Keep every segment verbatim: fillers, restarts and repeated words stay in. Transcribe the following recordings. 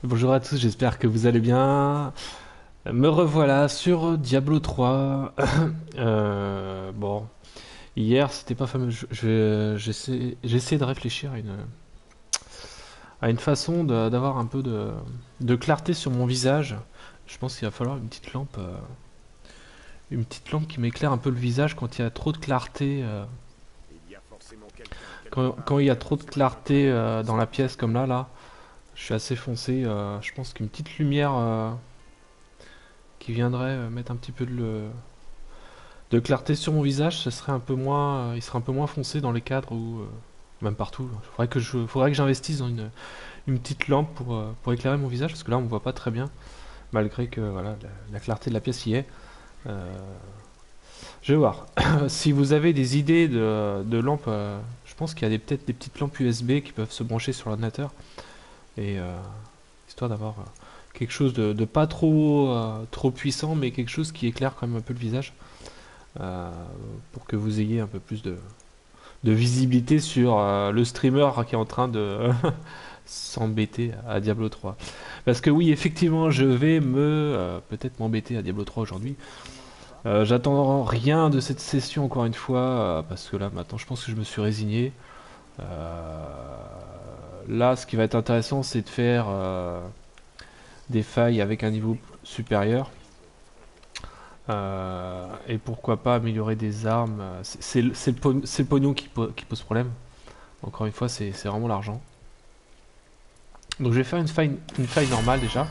Bonjour à tous, j'espère que vous allez bien. Me revoilà sur Diablo trois. Euh, bon, hier c'était pas fameux. Je- je- J'essaie j'essaie de réfléchir à une, à une façon de- d'avoir un peu de, de clarté sur mon visage. Je pense qu'il va falloir une petite lampe, euh, une petite lampe qui m'éclaire un peu le visage quand il y a trop de clarté. euh, Il y a forcément quelqu'un quelque quand, part quand il y a qui a trop de besoin d'un clarté peu euh, dans la d'oxygène. pièce comme là, là, je suis assez foncé. Euh, je pense qu'une petite lumière euh, qui viendrait euh, mettre un petit peu de, le- de clarté sur mon visage, ce serait un peu moins, euh, il serait un peu moins foncé dans les cadres ou euh, même partout. Il faudrait que je, faudrait que j'investisse dans une, une petite lampe pour, euh, pour éclairer mon visage parce que là on me voit pas très bien malgré que voilà la, la clarté de la pièce y est. Euh, je vais voir. Si vous avez des idées de, de lampes, euh, je pense qu'il y a des- peut-être des petites lampes U S B qui peuvent se brancher sur l'ordinateur et euh, histoire d'avoir euh, quelque chose de, de pas trop euh, trop puissant mais quelque chose qui éclaire quand même un peu le visage euh, pour que vous ayez un peu plus de de visibilité sur euh, le streamer qui est en train de s'embêter à Diablo trois. Parce que oui, effectivement, je vais me euh, peut-être m'embêter à Diablo trois aujourd'hui. Euh, J'attends rien de cette session encore une fois, euh, parce que là maintenant je pense que je me suis résigné. Euh, Là, ce qui va être intéressant, c'est de faire euh, des failles avec un niveau supérieur. Euh, et pourquoi pas améliorer des armes. C'est c'est le, c'est le po- c'est le pognon qui, po- qui pose problème. Encore une fois, c'est c'est vraiment l'argent. Donc je vais faire une faille, une faille normale déjà.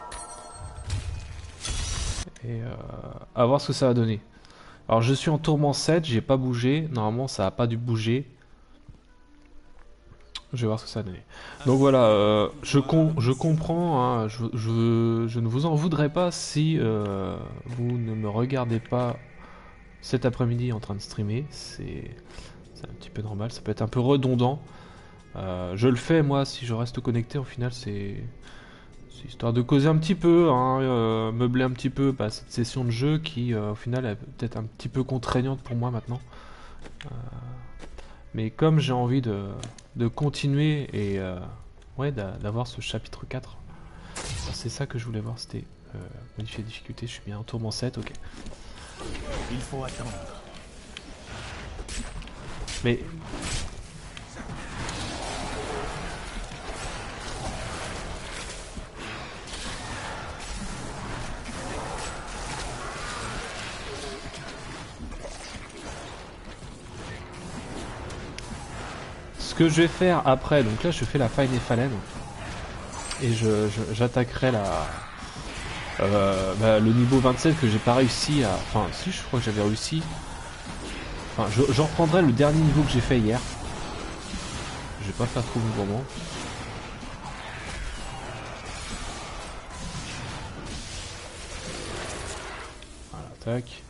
Et euh, à voir ce que ça va donner. Alors je suis en tourment sept, j'ai pas bougé. Normalement ça a pas dû bouger. Je vais voir ce que ça va donner. Donc voilà, euh, je, com je comprends, hein, je, je, je ne vous en voudrais pas si euh, vous ne me regardez pas cet après-midi en train de streamer. C'est un petit peu normal, ça peut être un peu redondant. Euh, je le fais moi si je reste connecté, au final c'est c'est histoire de causer un petit peu, hein, euh, meubler un petit peu bah, cette session de jeu qui, euh, au final, est peut-être un petit peu contraignante pour moi maintenant. Mais comme j'ai envie de, de continuer et euh, ouais, d'avoir ce chapitre quatre, c'est ça que je voulais voir, c'était euh, modifier la difficulté. Je suis bien en tourment sept, ok. Il faut attendre. Mais ce que je vais faire après, donc là je fais la faille des phalènes et je, je- j'attaquerai la, euh, bah, le niveau vingt-sept que j'ai pas réussi à. Enfin, si, je crois que j'avais réussi. Enfin, je, je reprendrai le dernier niveau que j'ai fait hier. Je vais pas faire trop mouvement. Voilà, tac.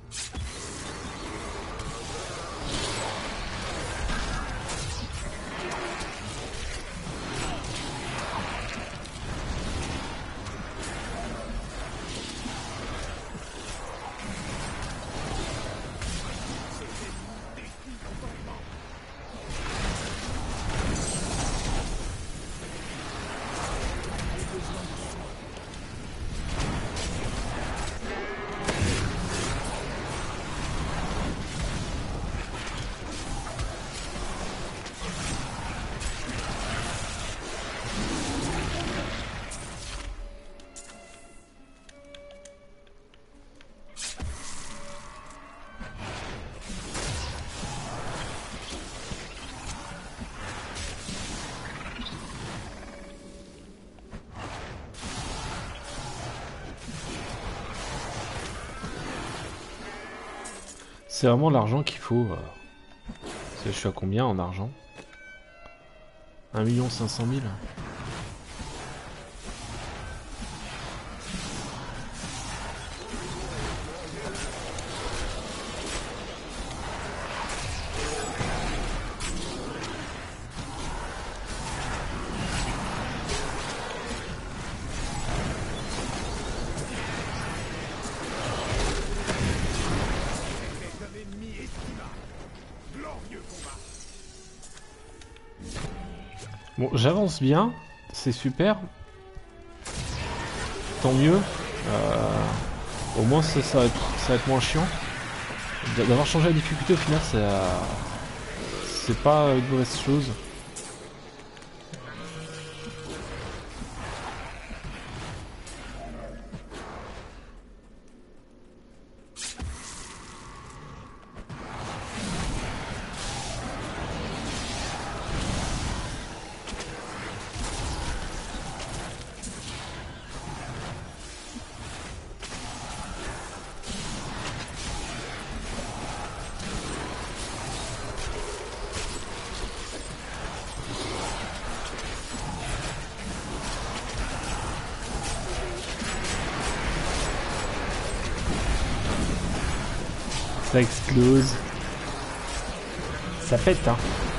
C'est vraiment l'argent qu'il faut. euh. Je suis à combien en argent? Un million cinq cent mille. Un ennemi estimable. Glorieux combat. Bon, j'avance bien. C'est super. tant mieux. Euh, au moins ça, ça, va être, ça va être moins chiant. D'avoir changé la difficulté au final, c'est euh, c'est pas une mauvaise chose. Ça explose. Ça pète, hein.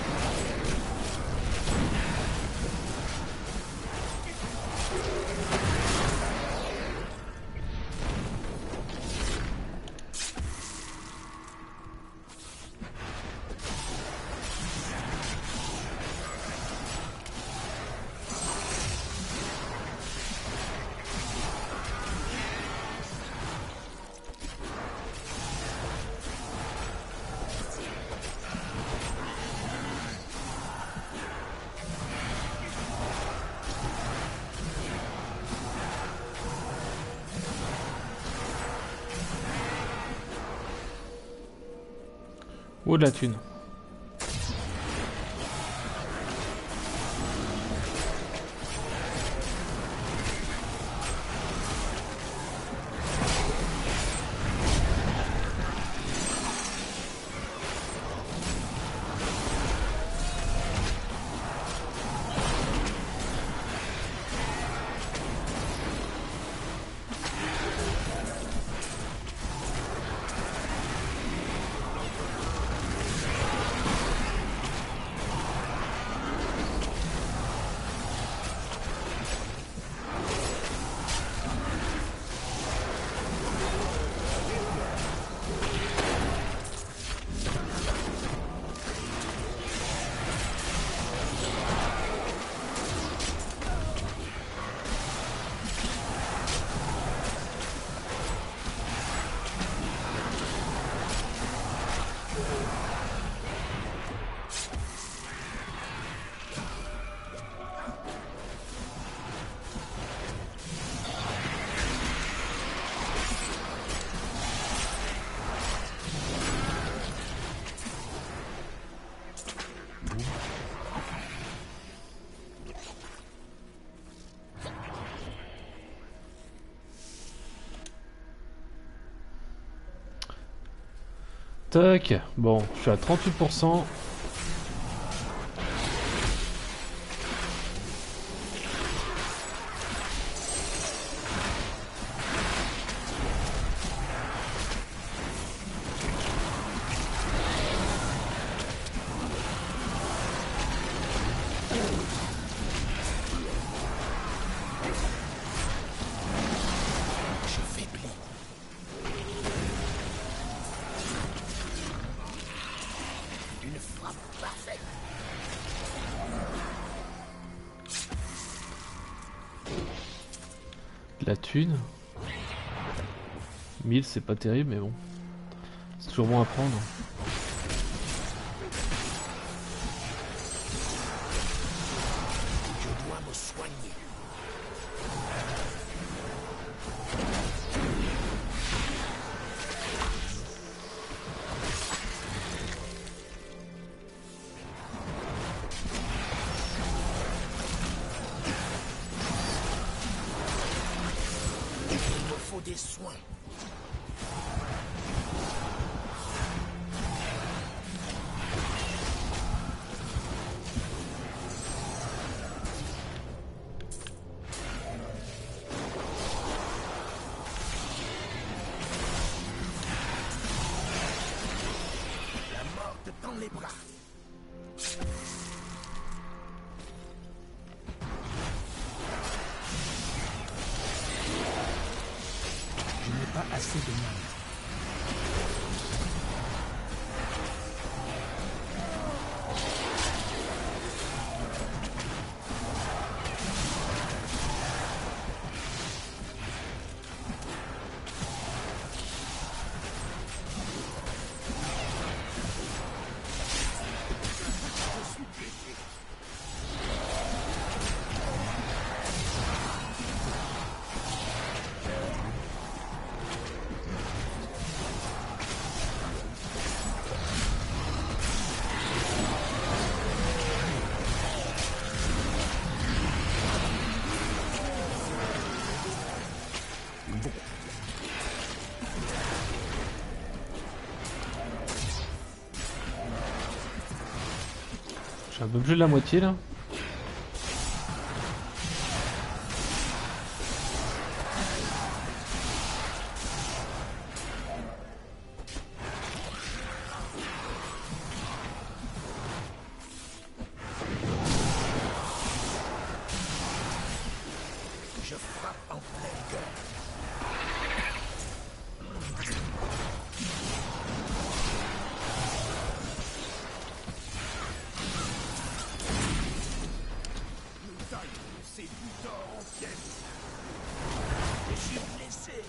Oh de la thune. Tac, bon, je suis à trente-huit pour cent. La thune. mille c'est pas terrible mais bon. C'est toujours bon à prendre. Je dois me soigner. Il me faut des soins. La mort te tend les bras. Je n'ai pas assez de mal. J'ai un peu plus de la moitié là. Je frappe en plein cœur. Le taille ces boutons en pièces. Je suis blessé.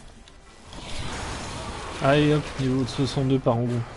Allez hop, niveau de soixante-deux par en gros.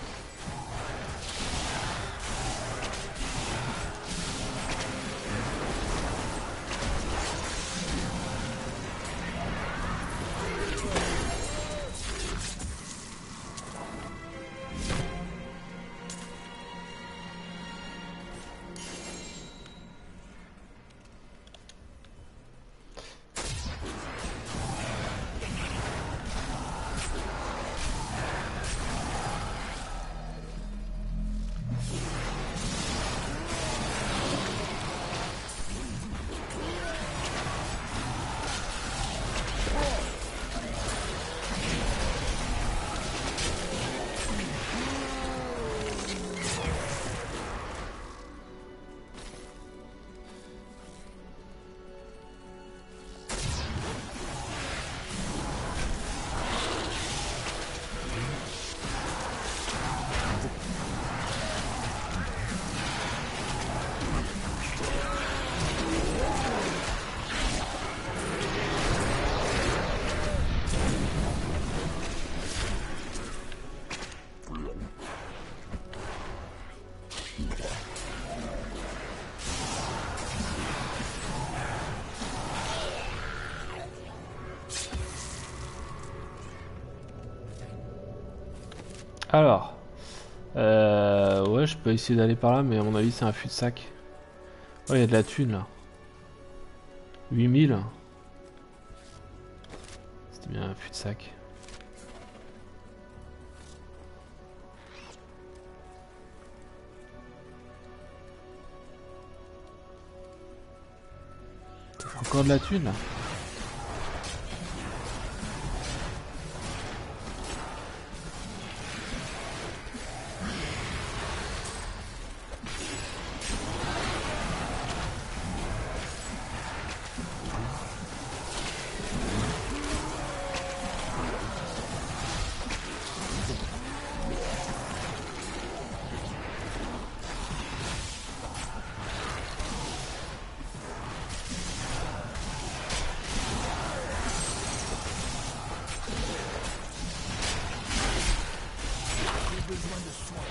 Alors, euh, ouais, je peux essayer d'aller par là, mais à mon avis, c'est un fût de sac. Ouais, il y a de la thune là. huit mille. C'était bien un fût de sac. Encore de la thune là. Besoin de soins.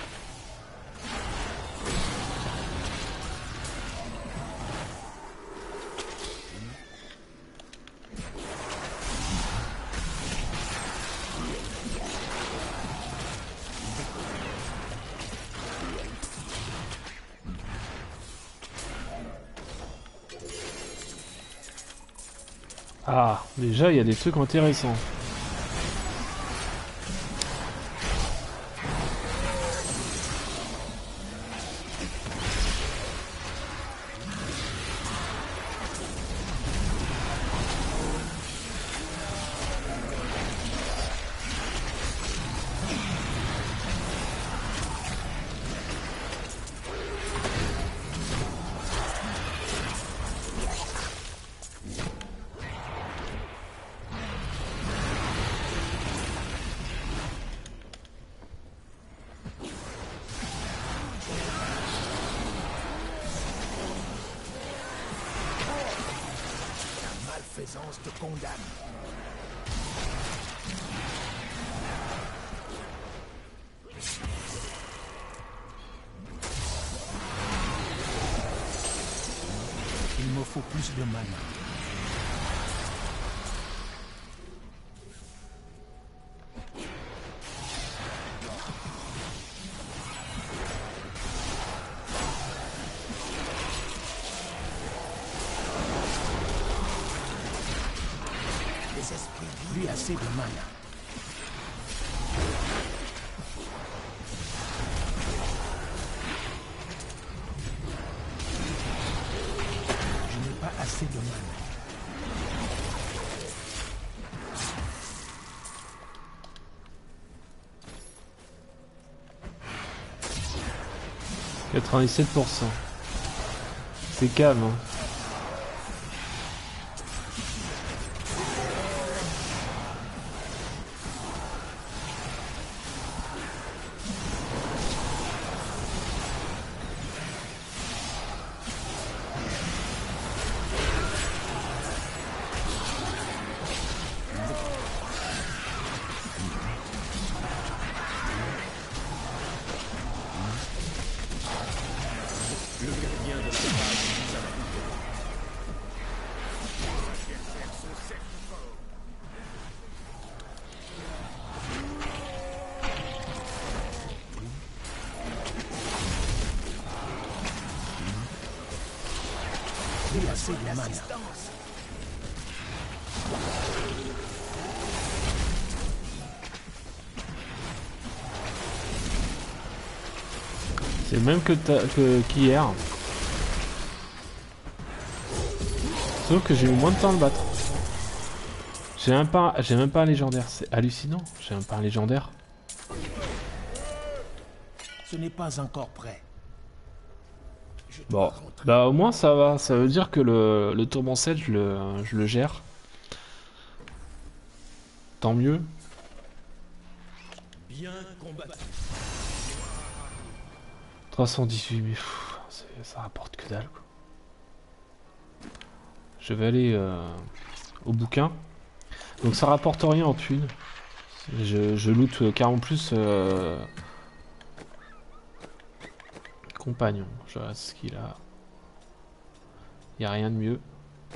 Ah, déjà, il y a des trucs intéressants. Malfaisance te condamne. Il me faut plus de mana. Les esprits, lui assez de mana. quatre-vingt-dix-sept pour cent. C'est calme, hein. Plus assez de mana. C'est le même que ta- que- qu'hier. Sauf que j'ai eu moins de temps à le battre. J'ai même pas, j'ai même pas un légendaire. C'est hallucinant. J'ai même pas un légendaire. Ce n'est pas encore prêt. Je Bon, dois rentrer. bah au moins ça va. Ça veut dire que le, le tourment sept, je le, je le gère. Tant mieux. Bien combattu. trois cent dix-huit, mais pff, c'est- ça rapporte que dalle, quoi. Je vais aller euh, au bouquin. Donc ça rapporte rien en thunes. Je, je loot euh, carrément plus euh, compagnon. Je reste ce qu'il a. Y a rien de mieux.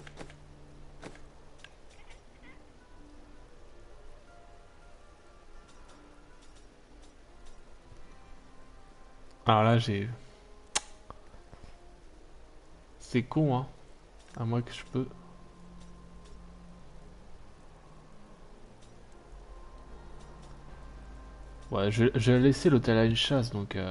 Alors là j'ai... C'est con, hein. À moins que je peux... Ouais, je, je vais laisser l'hôtel à une chasse, donc... Euh...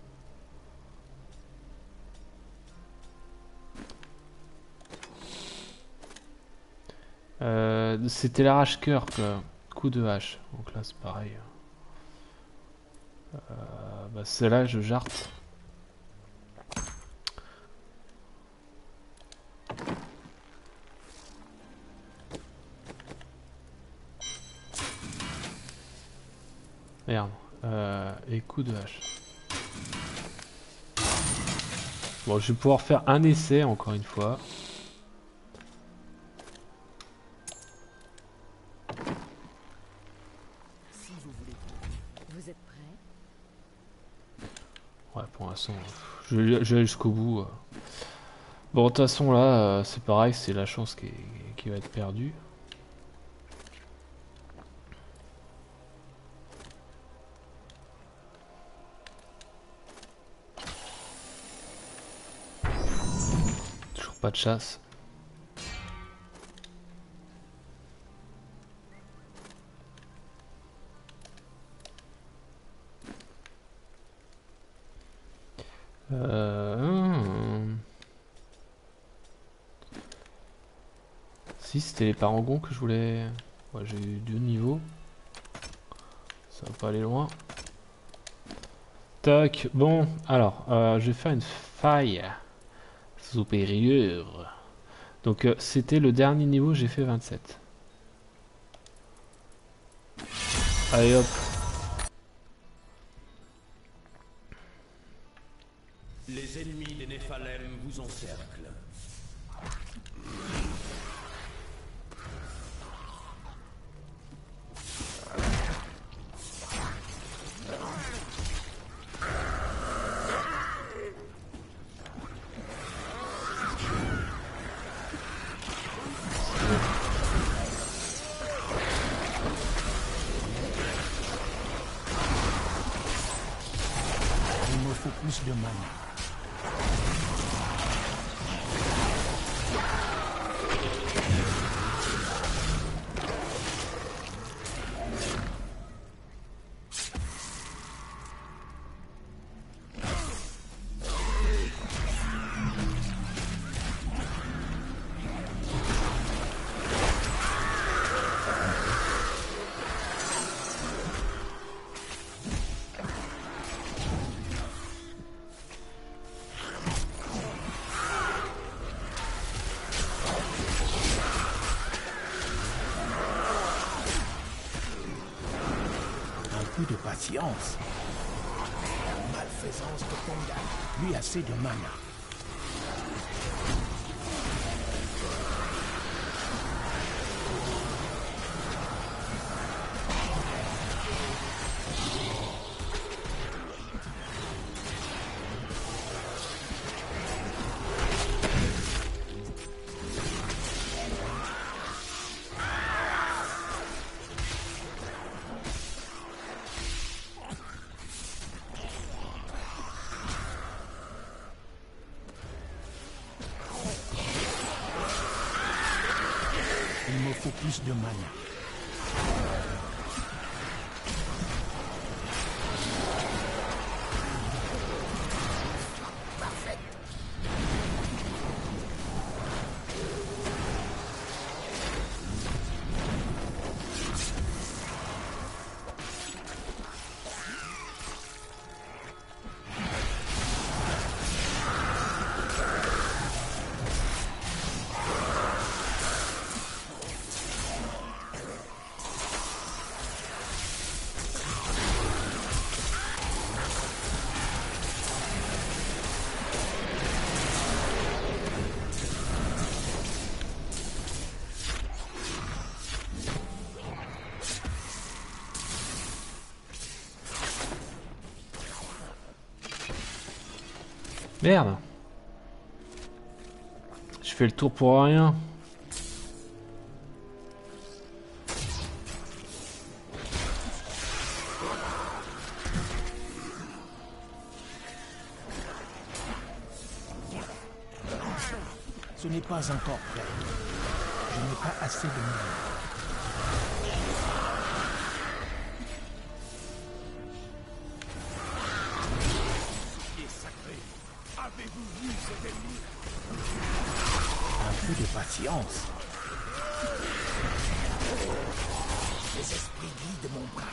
Euh, c'était l'arrache-cœur, quoi. Coup de hache. Donc là, c'est pareil. Euh, bah, celle-là, je jarte. Merde. Euh, et coup de hache. Bon, je vais pouvoir faire un essai, encore une fois. Si vous voulez. Vous êtes prêt? Ouais, pour l'instant, je vais je vais aller jusqu'au bout. euh. Bon, de toute façon, là, euh, c'est pareil, c'est la chance qui, est- qui va être perdue. Toujours pas de chasse. Euh... hum. Si, c'était les parangons que je voulais... Ouais, j'ai eu deux niveaux. Ça va pas aller loin. Tac, bon, alors, euh, je vais faire une faille supérieure. Donc, euh, c'était le dernier niveau, j'ai fait vingt-sept. Allez hop. Les ennemis des Néphalem vous encerclent. Il me faut plus de mana. peu de patience. La malfaisance de Ponga. Lui assez de mana. Il me faut plus de mana. Merde. Je fais le tour pour rien. Ce n'est pas encore prêt. Je n'ai pas assez de mana. Avez-vous vu cet ennemi? Un peu de patience. Les esprits guident mon bras.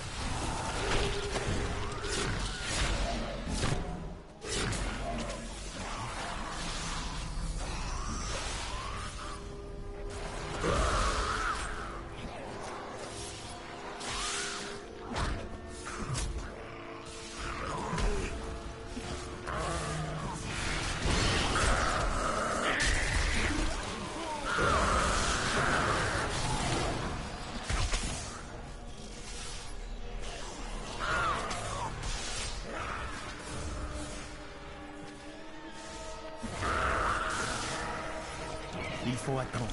Il faut attendre.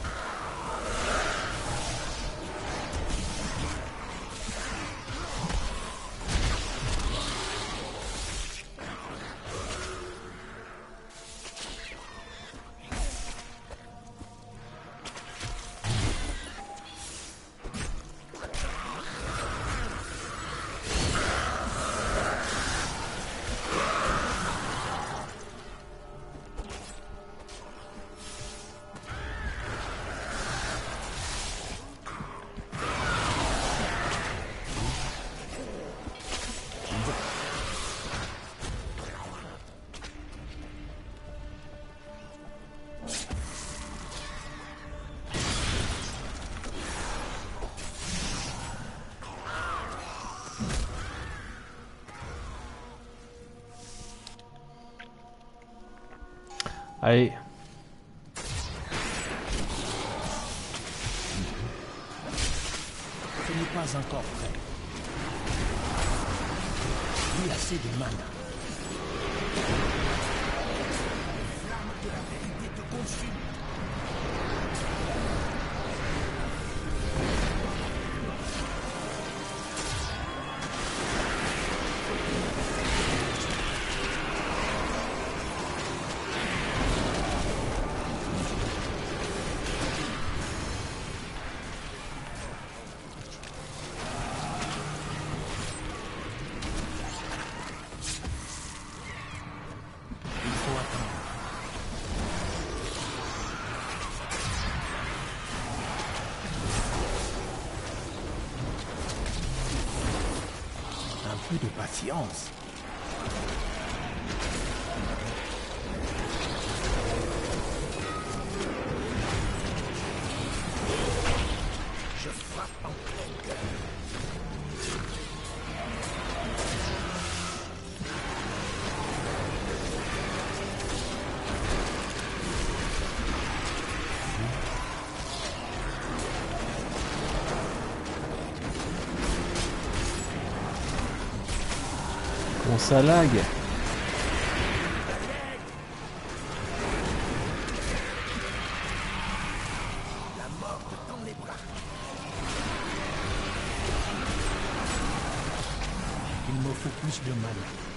Allez. Ce n'est pas encore prêt. Il y a assez de mana. Les flammes de la vérité te consument. Un peu de patience. Je frappe en plein cœur. Comment ça lag? La mort te tend les bras. Il me faut plus de mana.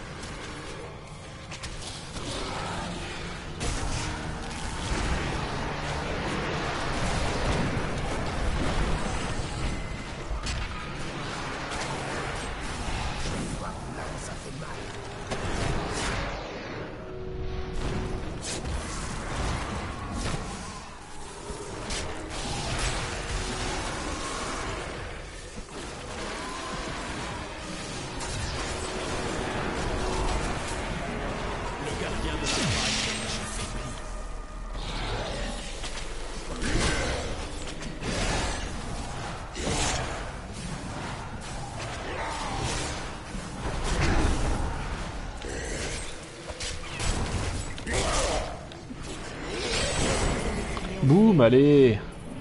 Boum, allez.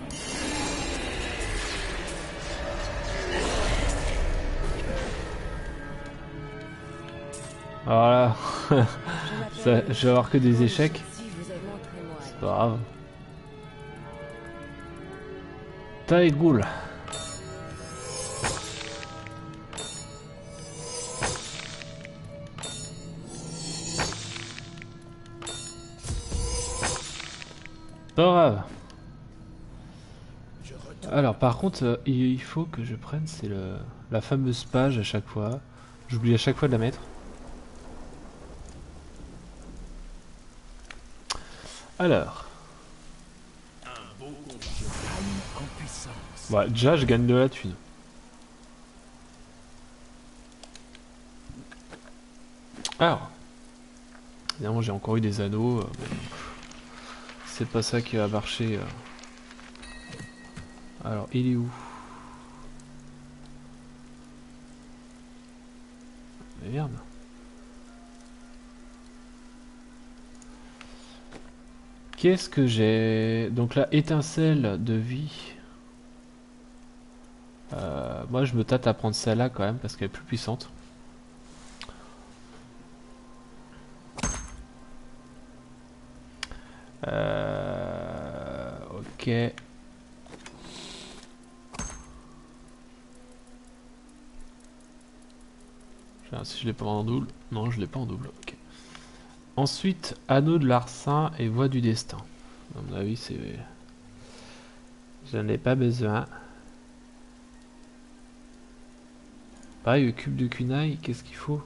Voilà. Ça, je vais avoir que des échecs. Si je vous ai montré moi. C'est pas grave. Taïgoul. Pas grave. Je retourne. Alors par contre, euh, il il faut que je prenne, c'est le la fameuse page à chaque fois. J'oublie à chaque fois de la mettre. Alors, Un beau combat. Gagne en puissance. ouais, déjà je gagne de la thune. Alors, évidemment j'ai encore eu des anneaux, euh, mais c'est pas ça qui va marcher. euh. Alors, il est où? Mais merde. Qu'est-ce que j'ai? Donc là, étincelle de vie. Euh, moi, je me tâte à prendre celle-là quand même parce qu'elle est plus puissante. Euh, ok. Je vais voir si je l'ai pas en double. Non, je l'ai pas en double. Ok. Ensuite, anneau de larcin et voix du destin. À mon avis, c'est. Je n'en ai pas besoin. Pareil, le cube de kunai, qu'est-ce qu'il faut?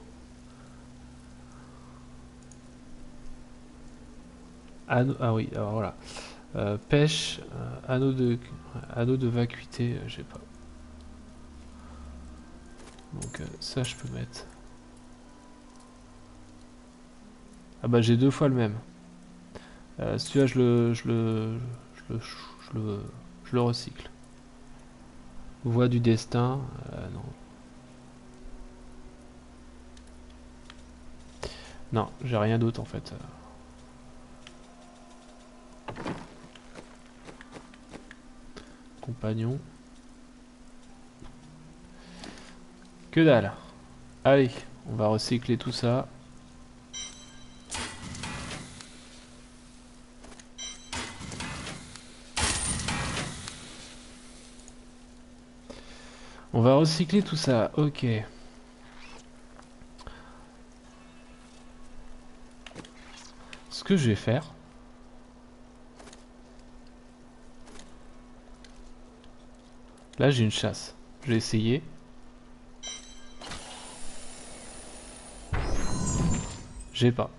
Anneau, ah oui, alors voilà. Euh, pêche, euh, anneau de anneau de vacuité, euh, j'ai pas. Donc euh, ça je peux mettre. Ah bah j'ai deux fois le même. Euh, celui-là je le je le je le je le, je le recycle. Voix du destin, euh, non. Non, j'ai rien d'autre en fait. Compagnon. Que dalle. Allez, on va recycler tout ça. On va recycler tout ça, ok. Ce que je vais faire, là j'ai une chasse. Je vais essayer. J'ai pas.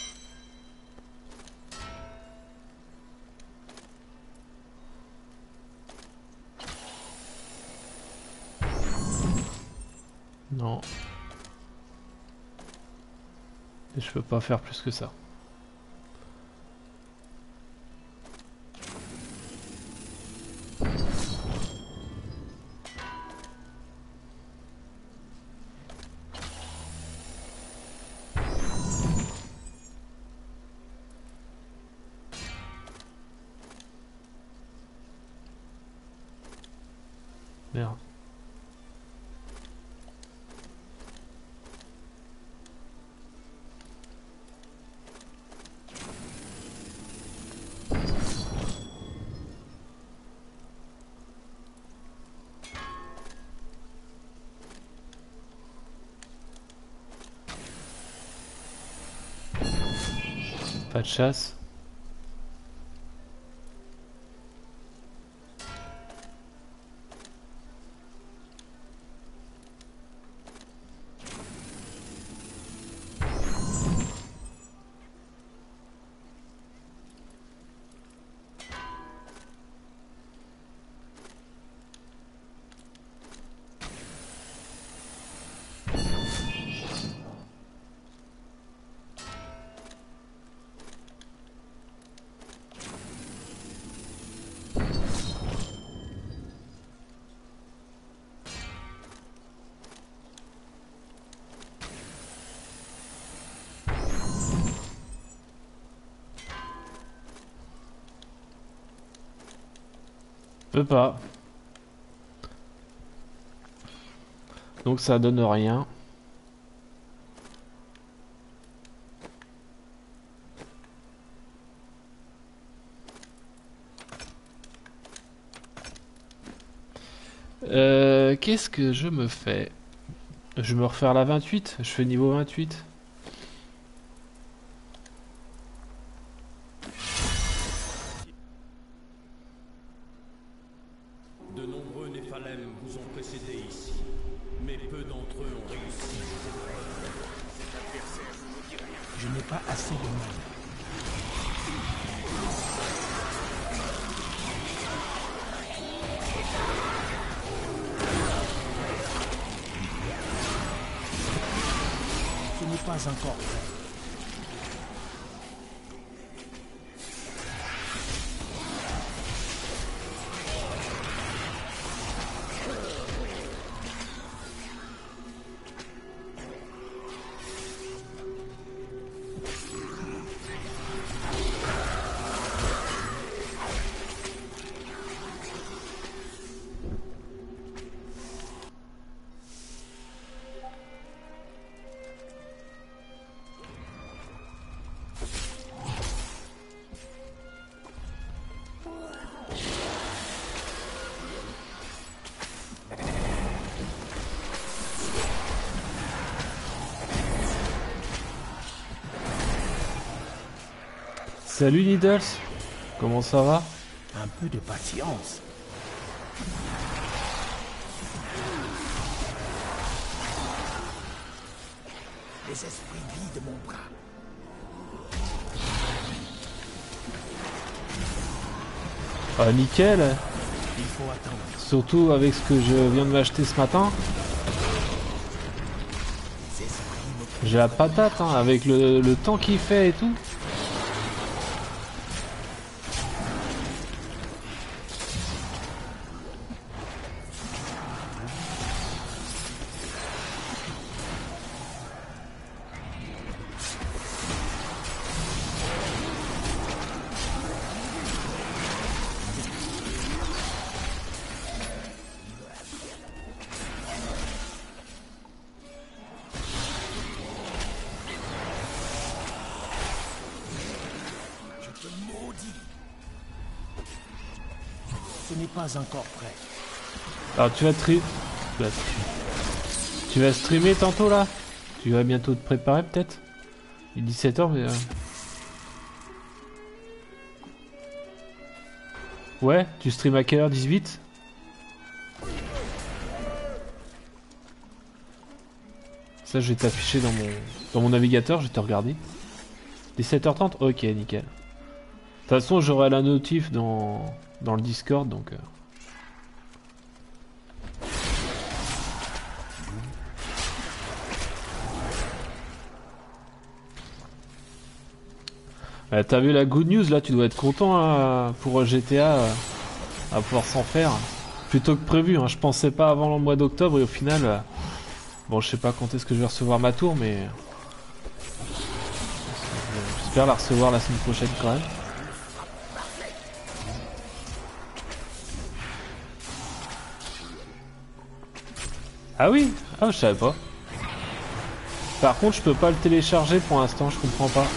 Non. Et je peux pas faire plus que ça. Merde. Pas de chasse. Je peux pas. Donc ça donne rien. Euh, qu'est-ce que je me fais? Je vais me refaire la vingt-huit. Je fais niveau vingt-huit. De nombreux Néphalem vous ont précédé ici, mais peu d'entre eux ont réussi. Cet adversaire ne vous dit rien. Je n'ai pas assez de mal. Ce n'est pas encore fait. Salut Needles, comment ça va? Un peu de patience. Les esprits vident mon bras. Ah nickel, Il faut attendre. surtout avec ce que je viens de m'acheter ce matin. Les esprits me J'ai la patate hein, avec le, le temps qu'il fait et tout. te maudis. Ce n'est pas encore prêt. Alors tu vas tri... bah, tu vas streamer tantôt là? Tu vas bientôt te préparer peut-être? Il est dix-sept heures mais... Euh... Ouais, tu stream à quelle heure? dix-huit? Ça je vais t'afficher dans mon... dans mon navigateur, je vais te regarder. dix-sept heures trente? Ok, nickel. De toute façon j'aurai la notif dans... dans le Discord donc... Euh... Euh, T'as vu la good news là, tu dois être content hein, pour G T A euh, à pouvoir s'en faire. Plutôt que prévu, hein. Je pensais pas avant le mois d'octobre et au final... Euh, bon je sais pas quand est-ce que je vais recevoir ma tour mais... J'espère la recevoir la semaine prochaine quand même. Ah oui? Ah je savais pas. Par contre je peux pas le télécharger pour l'instant, je comprends pas.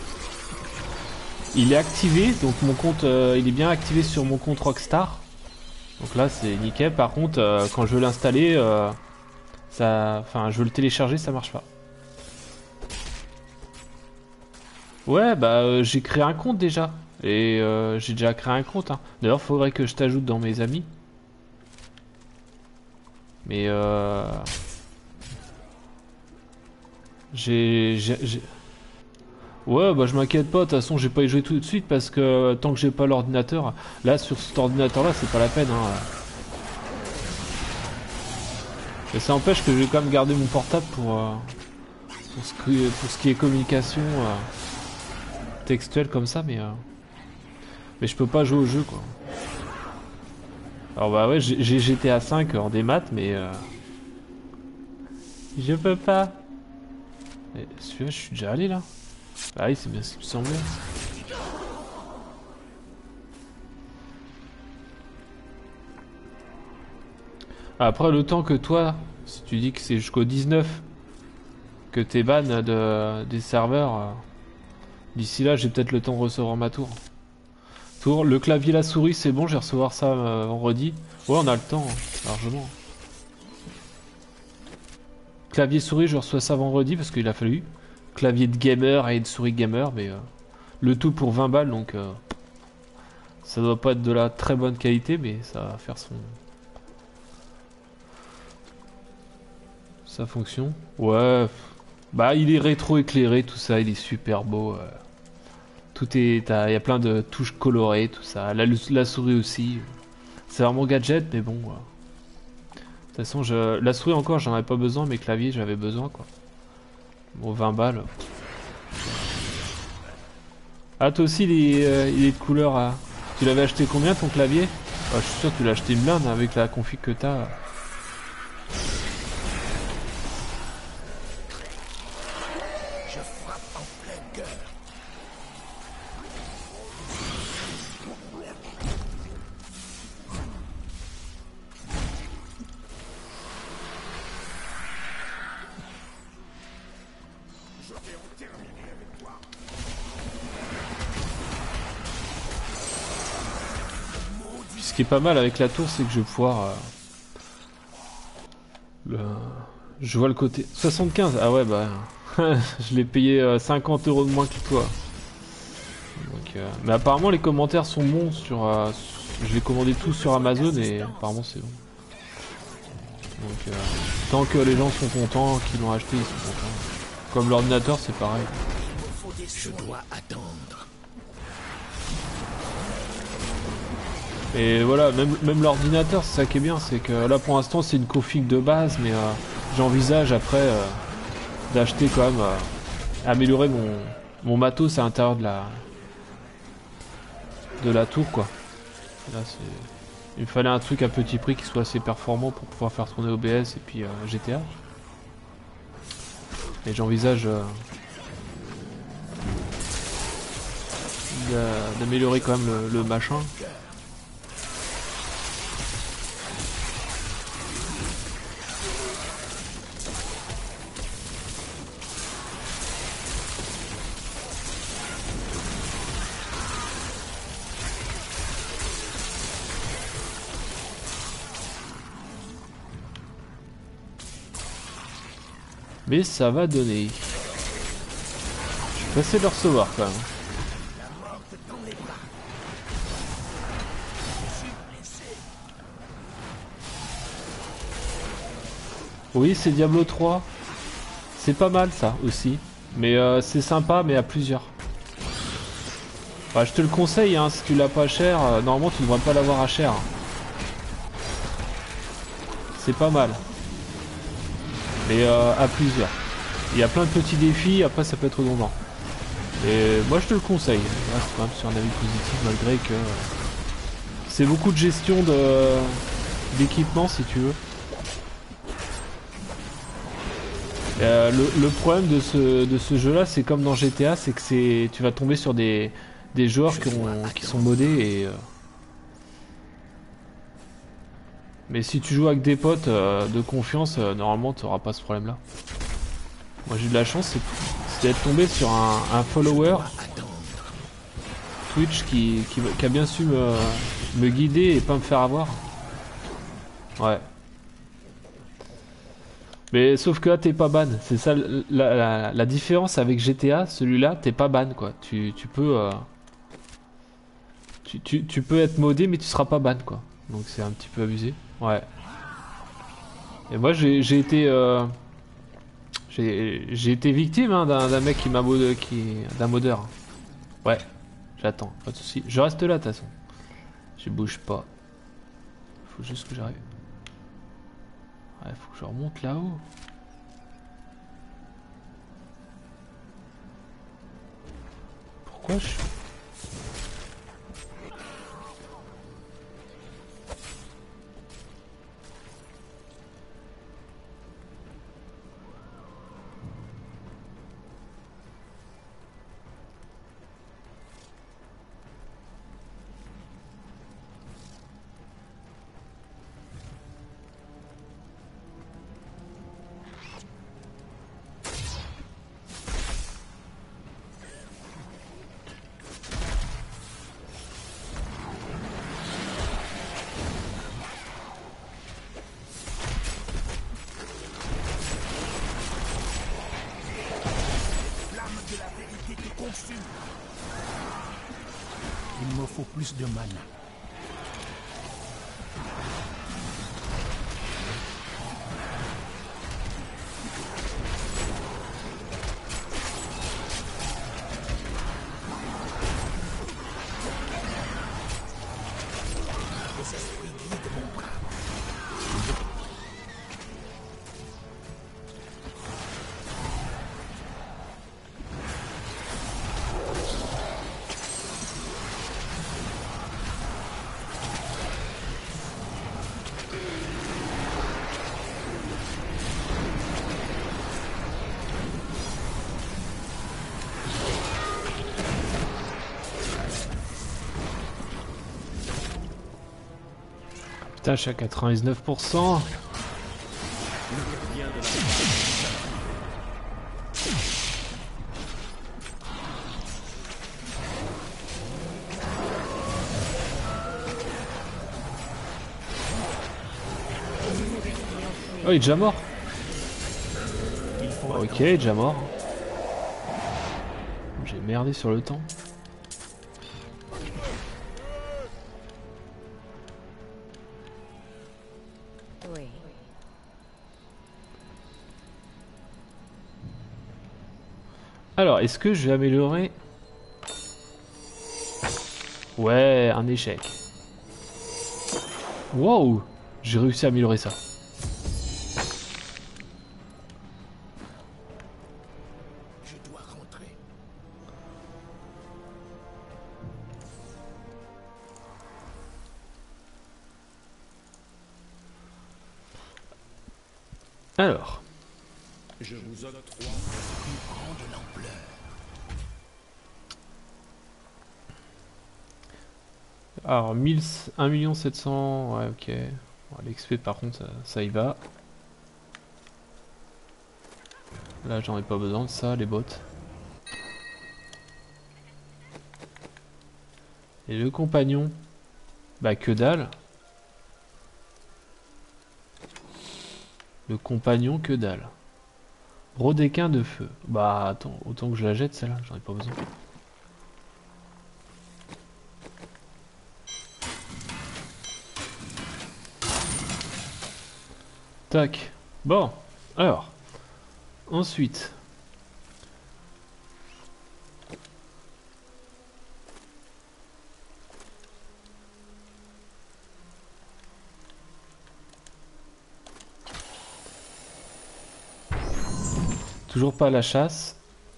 Il est activé, donc mon compte, euh, il est bien activé sur mon compte Rockstar. Donc là c'est nickel. Par contre, euh, quand je veux l'installer, euh, ça, enfin, je veux le télécharger, ça marche pas. Ouais, bah euh, j'ai créé un compte déjà. Et euh, j'ai déjà créé un compte. Hein. D'ailleurs, faudrait que je t'ajoute dans mes amis. Mais euh... J'ai... j'ai- j'ai- Ouais, bah je m'inquiète pas. De toute façon, j'ai pas y jouer tout de suite parce que euh, tant que j'ai pas l'ordinateur... Là, sur cet ordinateur-là, c'est pas la peine. Hein. Et ça empêche que je vais quand même garder mon portable pour... euh, pour, ce qui, pour ce qui est communication euh, textuelle comme ça, mais... euh, Mais je peux pas jouer au jeu, quoi. Alors bah ouais, j'ai j'ai G T A cinq en démat, mais... Euh... Je peux pas. Et celui-là, je suis déjà allé, là. Ah oui, c'est bien ce qui me semblait. Après, le temps que toi, si tu dis que c'est jusqu'au dix-neuf que t'es ban de, des serveurs, euh, d'ici là, j'ai peut-être le temps de recevoir ma tour. Tour, le clavier, la souris, c'est bon, je vais recevoir ça euh, vendredi. Ouais, on a le temps, hein, largement. Clavier souris, je reçois ça vendredi parce qu'il a fallu. Clavier de gamer et de souris gamer, mais euh, le tout pour vingt balles, donc euh, ça doit pas être de la très bonne qualité, mais ça va faire son... sa fonction. Ouais, bah il est rétro éclairé, tout ça, il est super beau. Euh. Tout est, il y a plein de touches colorées, tout ça. La, la souris aussi. C'est vraiment gadget, mais bon. Ouais. De toute façon, je, la souris encore, j'en avais pas besoin, mais clavier, j'avais besoin, quoi. Bon, vingt balles. Ah, toi aussi, il est, euh, il est de couleur. Euh... Tu l'avais acheté combien ton clavier? Ah, je suis sûr que tu l'as acheté une blinde avec la config que t'as. Je frappe en plein cœur. Je vais en terminer avec toi. Ce qui est pas mal avec la tour, c'est que je vais pouvoir... Euh, le... Je vois le côté... soixante-quinze. Ah ouais, bah... je l'ai payé euh, cinquante euros de moins que toi. Donc, euh... Mais apparemment, les commentaires sont bons sur... Euh, je l'ai commandé tout sur Amazon et apparemment, c'est bon. Donc, euh... tant que les gens sont contents, qu'ils l'ont acheté, ils sont contents. Comme l'ordinateur, c'est pareil. Je dois attendre. Et voilà, même, même l'ordinateur, c'est ça qui est bien, c'est que là pour l'instant c'est une config de base, mais euh, j'envisage après euh, d'acheter quand même, euh, améliorer mon, mon matos à l'intérieur de la de la tour, quoi. Là, c'est... Il me fallait un truc à petit prix qui soit assez performant pour pouvoir faire tourner O B S et puis euh, G T A. Et j'envisage euh, d'améliorer quand même le, le machin. Mais ça va donner. Je suis pressé de le recevoir quand même. Oui, c'est Diablo trois. C'est pas mal ça aussi. Mais euh, c'est sympa, mais à plusieurs. Enfin, je te le conseille, hein, si tu l'as pas cher, euh, normalement tu ne devrais pas l'avoir à cher. C'est pas mal. Mais euh, à plusieurs. Il y a plein de petits défis, après ça peut être redondant. Et moi je te le conseille. Là c'est quand même sur un avis positif malgré que c'est beaucoup de gestion de d'équipement si tu veux. Euh, le, le problème de ce, de ce jeu là, c'est comme dans G T A, c'est que c'est tu vas tomber sur des, des joueurs qui, ont, qui sont modés et... Euh... Mais si tu joues avec des potes euh, de confiance, euh, normalement tu n'auras pas ce problème là. Moi j'ai eu de la chance, c'est d'être tombé sur un, un follower Twitch qui, qui, qui a bien su me, me guider et pas me faire avoir. Ouais. Mais sauf que là, t'es pas ban. C'est ça la, la, la différence avec G T A. Celui-là, t'es pas ban, quoi. Tu, tu peux... Euh, tu, tu, tu peux être modé, mais tu seras pas ban, quoi. Donc c'est un petit peu abusé. Ouais. Et moi, j'ai j'ai été... Euh, j'ai j'ai été victime hein, d'un d'un mec qui m'a mod... qui d'un modeur. Ouais. J'attends, pas de soucis. Je reste là, de toute façon. Je bouge pas. Faut juste que j'arrive. Ouais, faut que je remonte là-haut. Pourquoi je... Flamme de la vérité te consume. Il me faut plus de mana. Les esprits guident mon bras. Putain, je suis à quatre-vingt-dix-neuf pour cent. Oh, il est déjà mort. Ok, il est déjà mort. J'ai merdé sur le temps. Oui. Alors, est-ce que je vais améliorer? Ouais, un échec. Wow, j'ai réussi à améliorer ça. Je dois rentrer. Alors, Je vous octroie Plus grande l'ampleur. alors mille, un million sept cents, ouais, ok. Bon, l'X P par contre, ça, ça y va. Là, j'en ai pas besoin de ça, les bots. Et le compagnon, bah que dalle. Le compagnon, que dalle. Brodequin de feu. Bah attends, autant que je la jette celle-là, j'en ai pas besoin. Tac. Bon, alors. Ensuite. Toujours pas la chasse.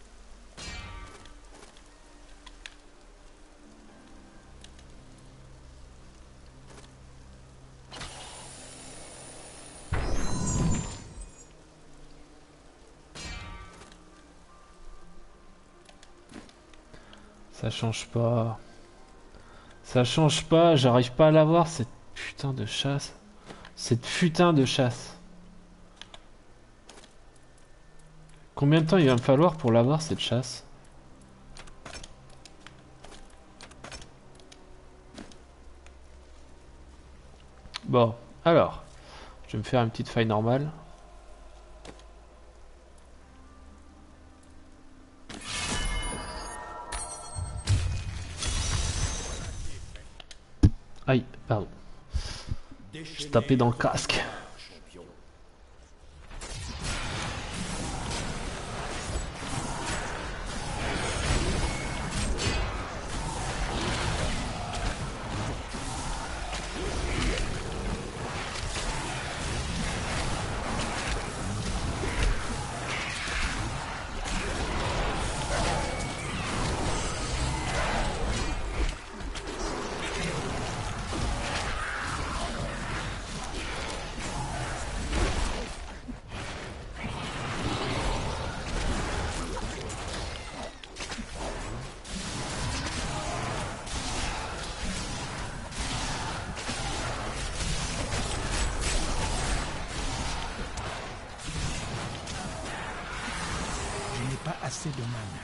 Ça change pas. Ça change pas, j'arrive pas à l'avoir cette putain de chasse. Cette putain de chasse. Combien de temps il va me falloir pour l'avoir cette chasse? Bon, alors, je vais me faire une petite faille normale. Pardon. Je tapais dans le casque. Champion. Je n'ai pas assez de mana.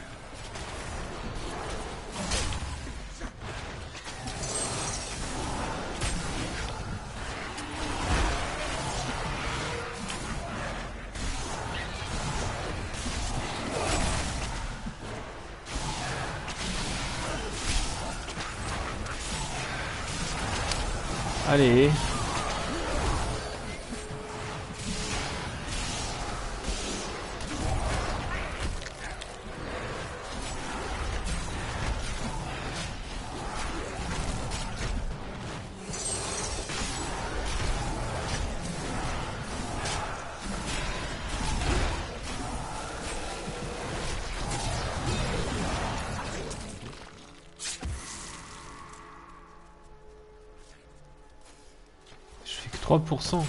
Allez. Je fais que trois pour cent.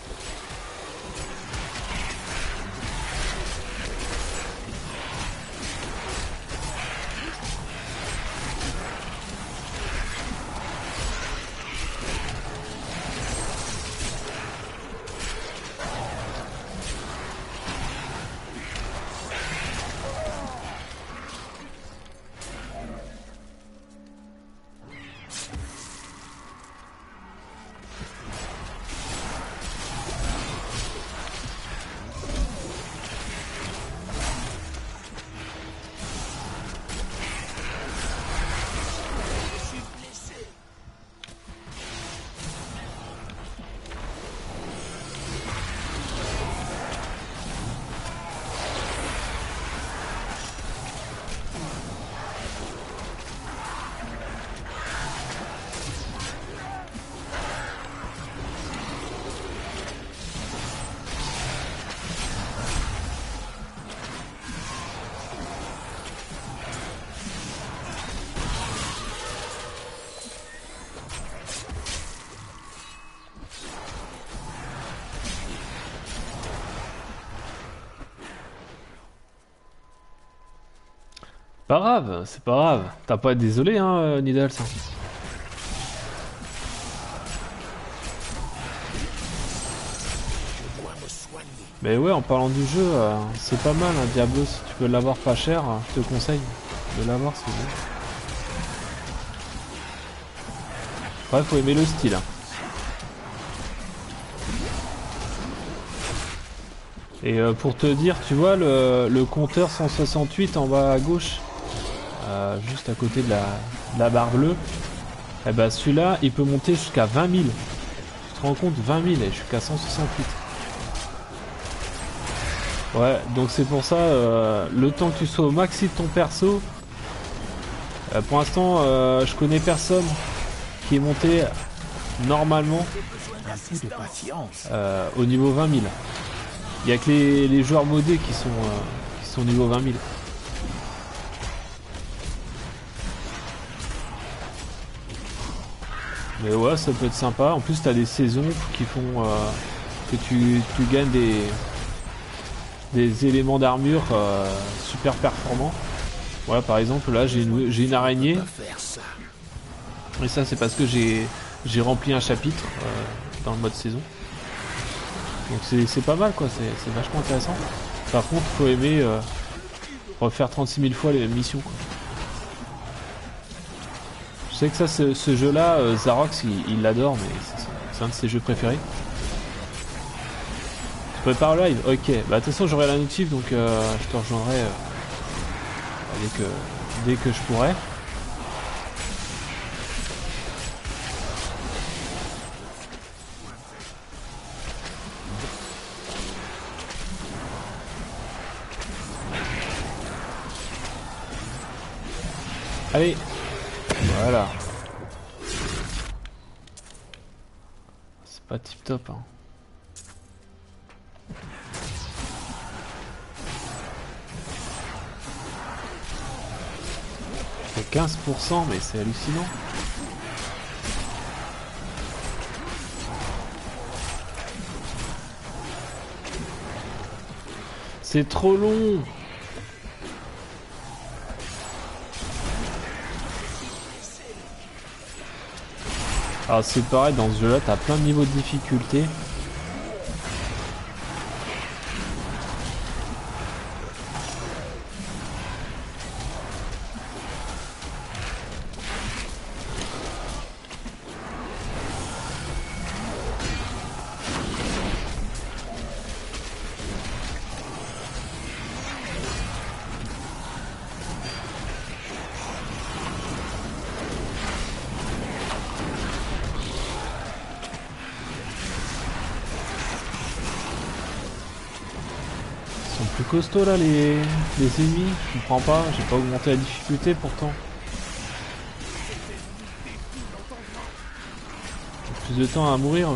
Pas grave, c'est pas grave. T'as pas à être désolé, hein, euh, Nidal, ça. Mais ouais, en parlant du jeu, euh, c'est pas mal, hein, Diablo. Si tu peux l'avoir pas cher, euh, je te conseille de l'avoir, c'est bon. Ouais, faut aimer le style. Hein. Et euh, pour te dire, tu vois le, le compteur cent soixante-huit en bas à gauche, euh, juste à côté de la, de la barre bleue, et bah celui-là, il peut monter jusqu'à vingt mille. Tu te rends compte, vingt mille et je suis qu'à cent soixante-huit. Ouais, donc c'est pour ça, euh, le temps que tu sois au maxi de ton perso, euh, pour l'instant, euh, je connais personne qui est monté normalement Un peu de patience. euh, au niveau vingt mille. Il n'y a que les, les joueurs modés qui sont, euh, qui sont au niveau vingt mille. Mais ouais, ça peut être sympa. En plus, tu as des saisons qui font euh, que tu, tu gagnes des, des éléments d'armure euh, super performants. Voilà, par exemple, là, j'ai une, j'ai une araignée. Faire ça. Et ça, c'est parce que j'ai j'ai rempli un chapitre euh, dans le mode saison. Donc c'est pas mal, quoi. C'est vachement intéressant. Par contre, faut aimer euh, refaire trente-six mille fois les mêmes missions, quoi. Je sais que ça, ce, ce jeu-là, euh, Zarox, il il l'adore, mais c'est un de ses jeux préférés. Tu prépares le live? Ok. Bah de toute façon, j'aurai la notif, donc euh, je te rejoindrai euh, dès que dès que je pourrai. Allez. Voilà. C'est pas tip top hein. Je fais quinze pour cent mais c'est hallucinant. C'est trop long. Alors c'est pareil, dans ce jeu là t'as plein de niveaux de difficulté. Plus costaud là les, les ennemis, je comprends pas, j'ai pas augmenté la difficulté pourtant. Plus de temps à mourir.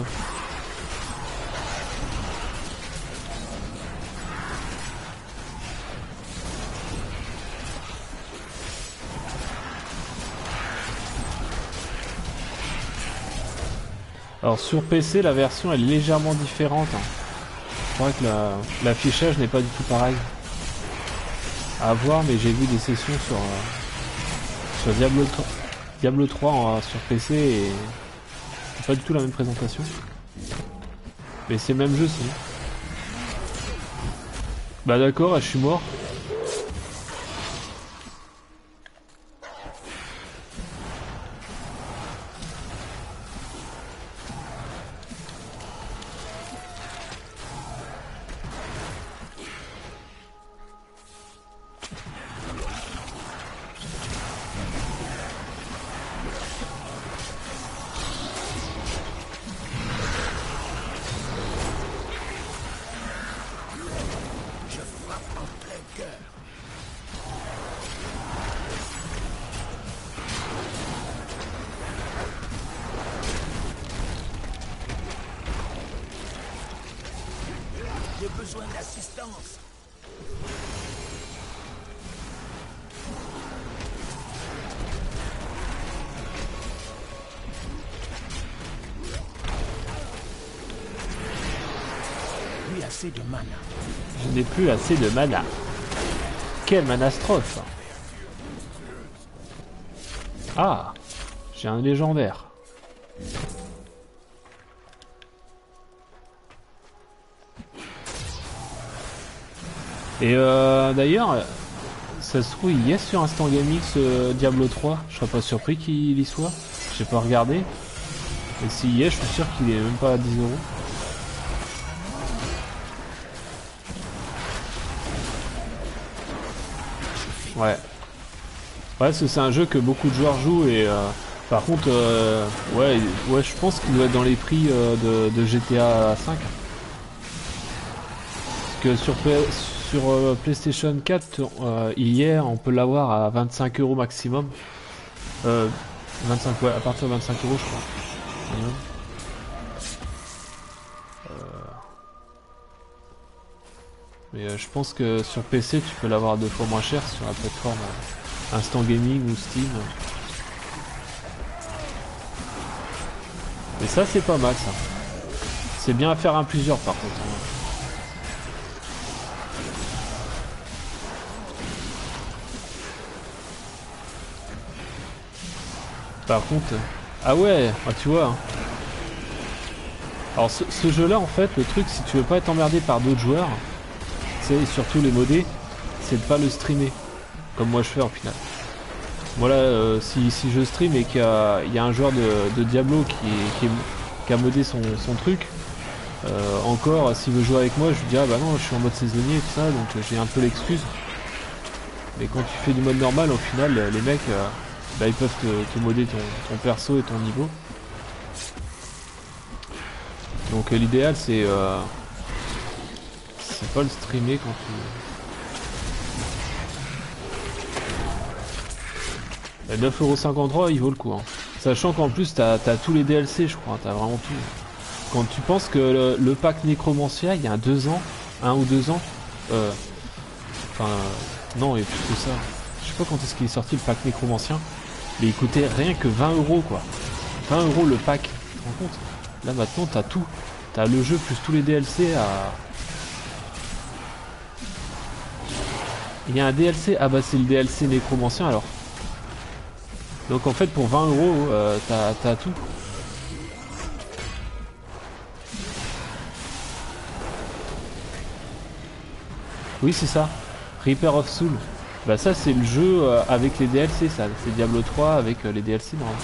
Alors sur P C la version elle est légèrement différente. Hein. Je crois que l'affichage n'est pas du tout pareil. À voir, mais j'ai vu des sessions sur, euh, sur Diablo trois, Diablo trois en, sur P C et c'est pas du tout la même présentation. Mais c'est le même jeu sinon. Bah d'accord, je suis mort. J'ai besoin d'assistance. Plus assez de mana. Je n'ai plus assez de mana. Quelle manastrophe. Ah, j'ai un légendaire. Et euh, d'ailleurs, ça se trouve, il y est sur Instant Gaming ce Diablo trois. Je serais pas surpris qu'il y soit. J'ai pas regardé. Et s'il y est, je suis sûr qu'il est même pas à dix euros. Ouais. Ouais, parce que c'est un jeu que beaucoup de joueurs jouent et euh, par contre, euh, ouais, ouais, je pense qu'il doit être dans les prix euh, de, de G T A cinq. Parce que sur, sur euh, PlayStation quatre, euh, hier, on peut l'avoir à vingt-cinq euros maximum. Euh, vingt-cinq, ouais, à partir de vingt-cinq euros, je crois. Euh, mais euh, je pense que sur P C, tu peux l'avoir deux fois moins cher sur la plateforme euh, Instant Gaming ou Steam. Et ça, c'est pas mal, ça. C'est bien à faire un plusieurs, par contre. Par contre, ah ouais, ah, tu vois. Alors ce, ce jeu-là, en fait, le truc, si tu veux pas être emmerdé par d'autres joueurs, c'est surtout les modés, c'est de pas le streamer, comme moi je fais en final. Voilà, euh, si, si je stream et qu'il y a, il y a un joueur de, de Diablo qui, qui, qui a modé son, son truc, euh, encore, s'il veut jouer avec moi, je lui dis ah bah non, je suis en mode saisonnier et tout ça, donc j'ai un peu l'excuse. Mais quand tu fais du mode normal, au final, les mecs... Euh, Là ils peuvent te, te modder ton, ton perso et ton niveau. Donc euh, l'idéal c'est euh, c'est pas le streamer quand tu... neuf euros cinquante-trois, il vaut le coup. Hein. Sachant qu'en plus, t'as as tous les D L C, je crois. T'as vraiment tout. Quand tu penses que le, le pack Necromancia, il y a deux ans, un ou deux ans, euh, enfin, euh, non, et plus que ça. Je sais pas quand est-ce qu'il est sorti le pack Necromancien, mais il coûtait rien que vingt euros, quoi. vingt euros le pack. Tu te rends compte? Là, maintenant, t'as tout. T'as le jeu plus tous les D L C à... Il y a un D L C, ah bah c'est le D L C Necromancien alors. Donc en fait pour vingt euros, euh, t'as t'as tout. Oui c'est ça, Reaper of Soul. Bah ça c'est le jeu euh, avec les D L C, ça. C'est Diablo trois avec euh, les D L C normalement.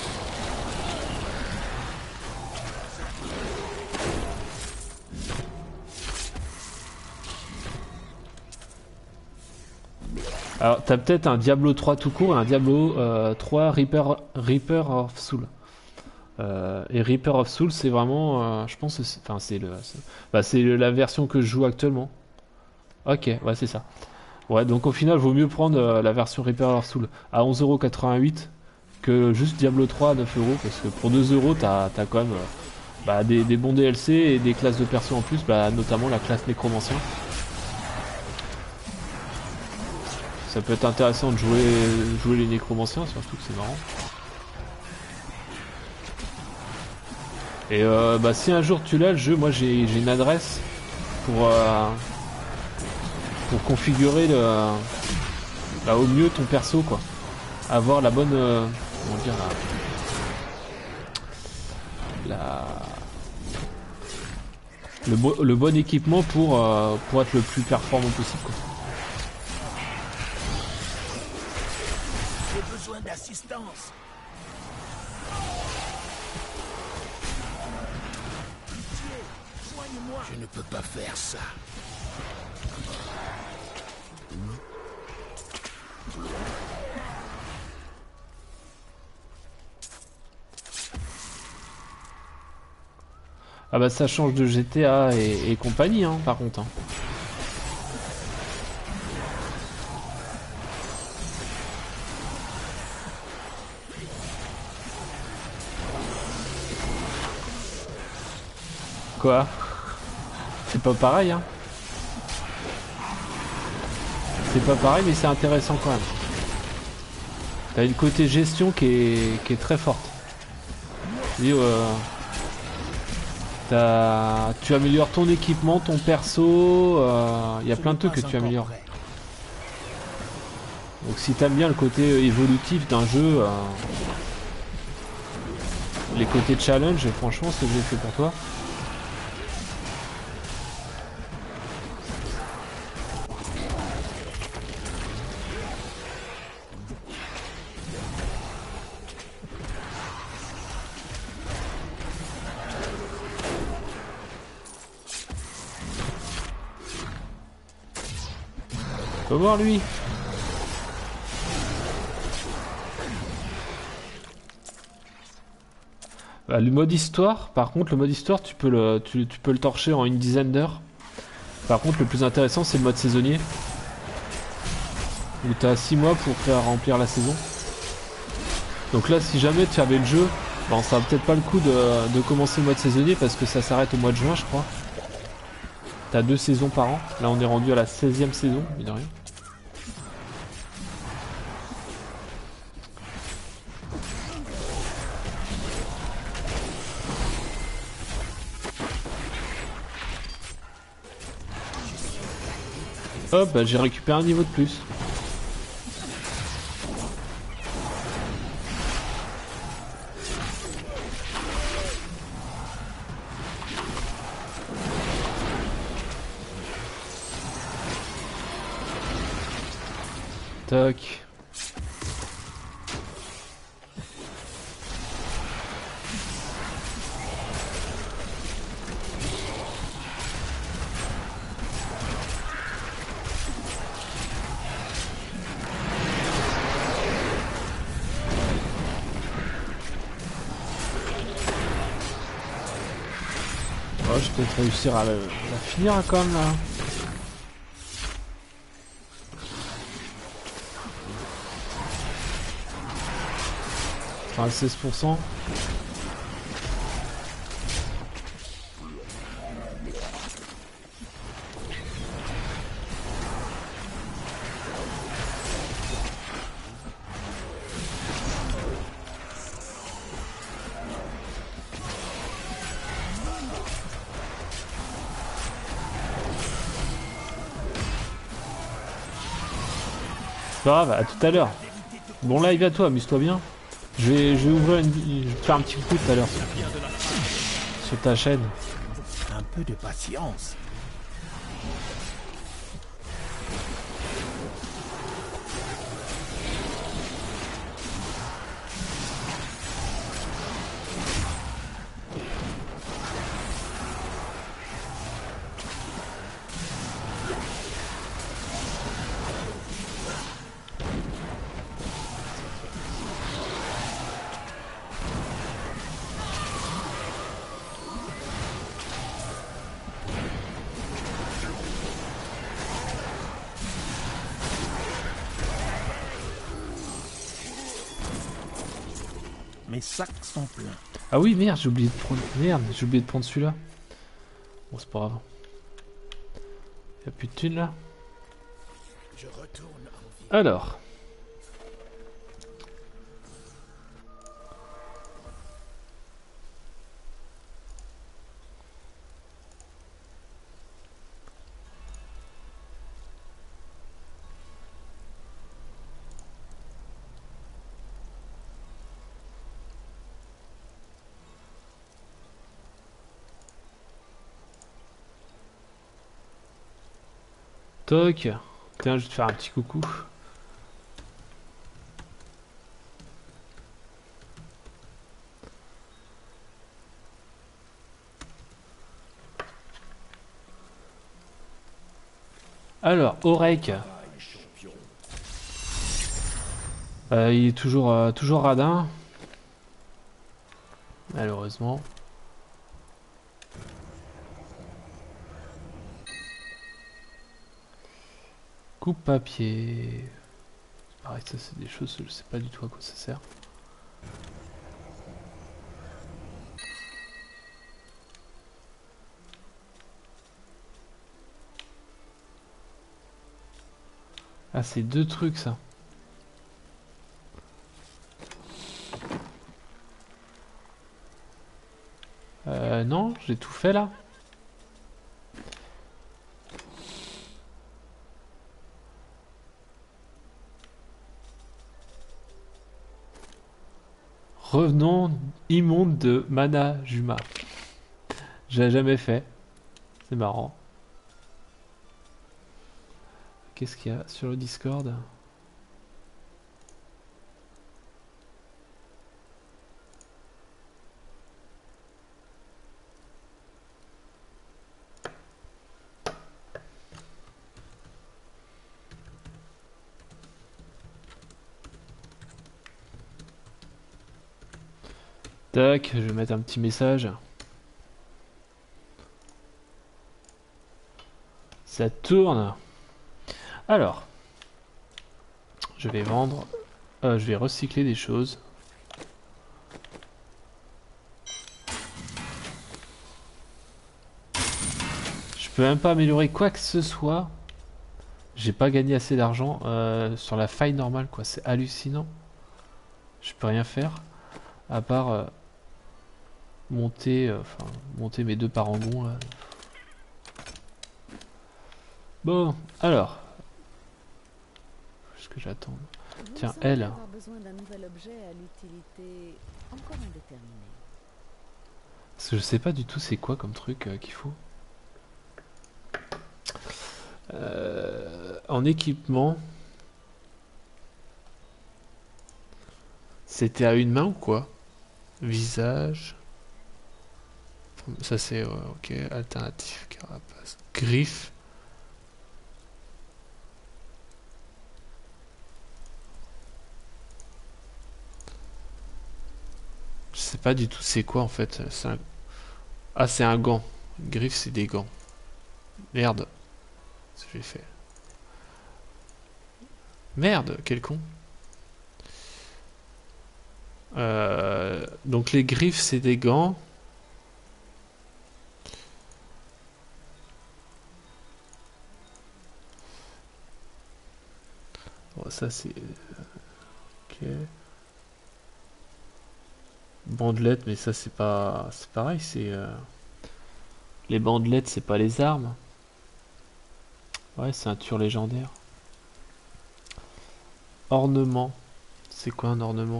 Alors t'as peut-être un Diablo trois tout court et un Diablo euh, trois Reaper, Reaper of Soul. Euh, et Reaper of Soul c'est vraiment, euh, je pense, enfin c'est le, bah, c'est la version que je joue actuellement. Ok, ouais c'est ça. Ouais donc au final vaut mieux prendre euh, la version Reaper of Soul à onze euros quatre-vingt-huit que juste Diablo trois à neuf euros parce que pour deux euros t'as as quand même euh, bah, des, des bons D L C et des classes de perso en plus, bah, notamment la classe Nécromancien. Ça peut être intéressant de jouer, jouer les nécromanciens, surtout que c'est marrant. Et euh, bah, si un jour tu l'as le jeu, moi j'ai une adresse pour, euh, pour configurer le, bah, au mieux ton perso quoi. Avoir la bonne, euh, comment dire, la, la le, bo le bon équipement pour, euh, pour être le plus performant possible quoi. D'assistance. Soigne-moi. Je ne peux pas faire ça. Ah bah ça change de G T A et, et compagnie hein, par contre. Hein. Quoi? C'est pas pareil hein. C'est pas pareil mais c'est intéressant quand même. T'as une côté gestion qui est, qui est très forte. Et, euh, as, tu améliores ton équipement, ton perso, il euh, y a plein de trucs que tu améliores. Donc si t'aimes bien le côté évolutif d'un jeu, euh, les côtés challenge, franchement c'est ce que j'ai fait pour toi. On va voir lui. Bah, le mode histoire, par contre, le mode histoire, tu peux le, tu, tu peux le torcher en une dizaine d'heures. Par contre, le plus intéressant, c'est le mode saisonnier. Où tu as six mois pour faire remplir la saison. Donc là, si jamais tu avais le jeu, bon, ça va peut-être pas le coup de, de commencer le mode saisonnier parce que ça s'arrête au mois de juin, je crois. T'as deux saisons par an. Là, on est rendu à la seizième saison, mine de rien. Hop, bah, j'ai récupéré un niveau de plus. Tac. Oh, je vais peut-être réussir à la, la finir quand même là. Enfin, seize pour cent. Pas grave, à tout à l'heure. Bon live à toi, amuse-toi bien. Je vais, je vais ouvrir une, je vais te faire un petit coup tout à l'heure sur, sur ta chaîne. Un peu de patience. Mes sacs sont pleins. Ah oui, merde, j'ai oublié de prendre. Merde, j'ai oublié de prendre celui-là. Bon, c'est pas grave. Y'a plus de thunes là. Je retourne en vie. Alors. Toc. Tiens, je vais te faire un petit coucou. Alors, Orek. Euh, il est toujours, euh, toujours radin. Malheureusement. Coupe papier. Pareil, ça c'est des choses, je sais pas du tout à quoi ça sert. Ah, c'est deux trucs ça. Euh, non, j'ai tout fait là. Revenons immonde de Mana Juma. J'ai jamais fait. C'est marrant. Qu'est-ce qu'il y a sur le Discord? Tac, je vais mettre un petit message. Ça tourne. Alors, je vais vendre, euh, je vais recycler des choses. Je peux même pas améliorer quoi que ce soit. J'ai pas gagné assez d'argent euh, sur la faille normale, quoi. C'est hallucinant. Je peux rien faire à part euh, monter, euh, enfin monter mes deux parangons là. Bon, alors, ce que j'attends. Vous Tiens, semblez elle. avoir besoin d'un nouvel objet à l'utilité encore indéterminée. Parce que je sais pas du tout c'est quoi comme truc euh, qu'il faut. Euh, en équipement. C'était à une main ou quoi? Visage. Ça c'est ouais, ok. Alternatif, carapace. Griffe. Je sais pas du tout c'est quoi en fait. C'est un... Ah c'est un gant. Griffe c'est des gants. Merde. Ce que j'ai fait. Merde, quel con. Euh, donc les griffes, c'est des gants. Bon, ça c'est... Ok. Bandelettes, mais ça c'est pas... C'est pareil, c'est... euh, Les bandelettes, c'est pas les armes. Ouais, ceinture légendaire. Ornement. C'est quoi un ornement?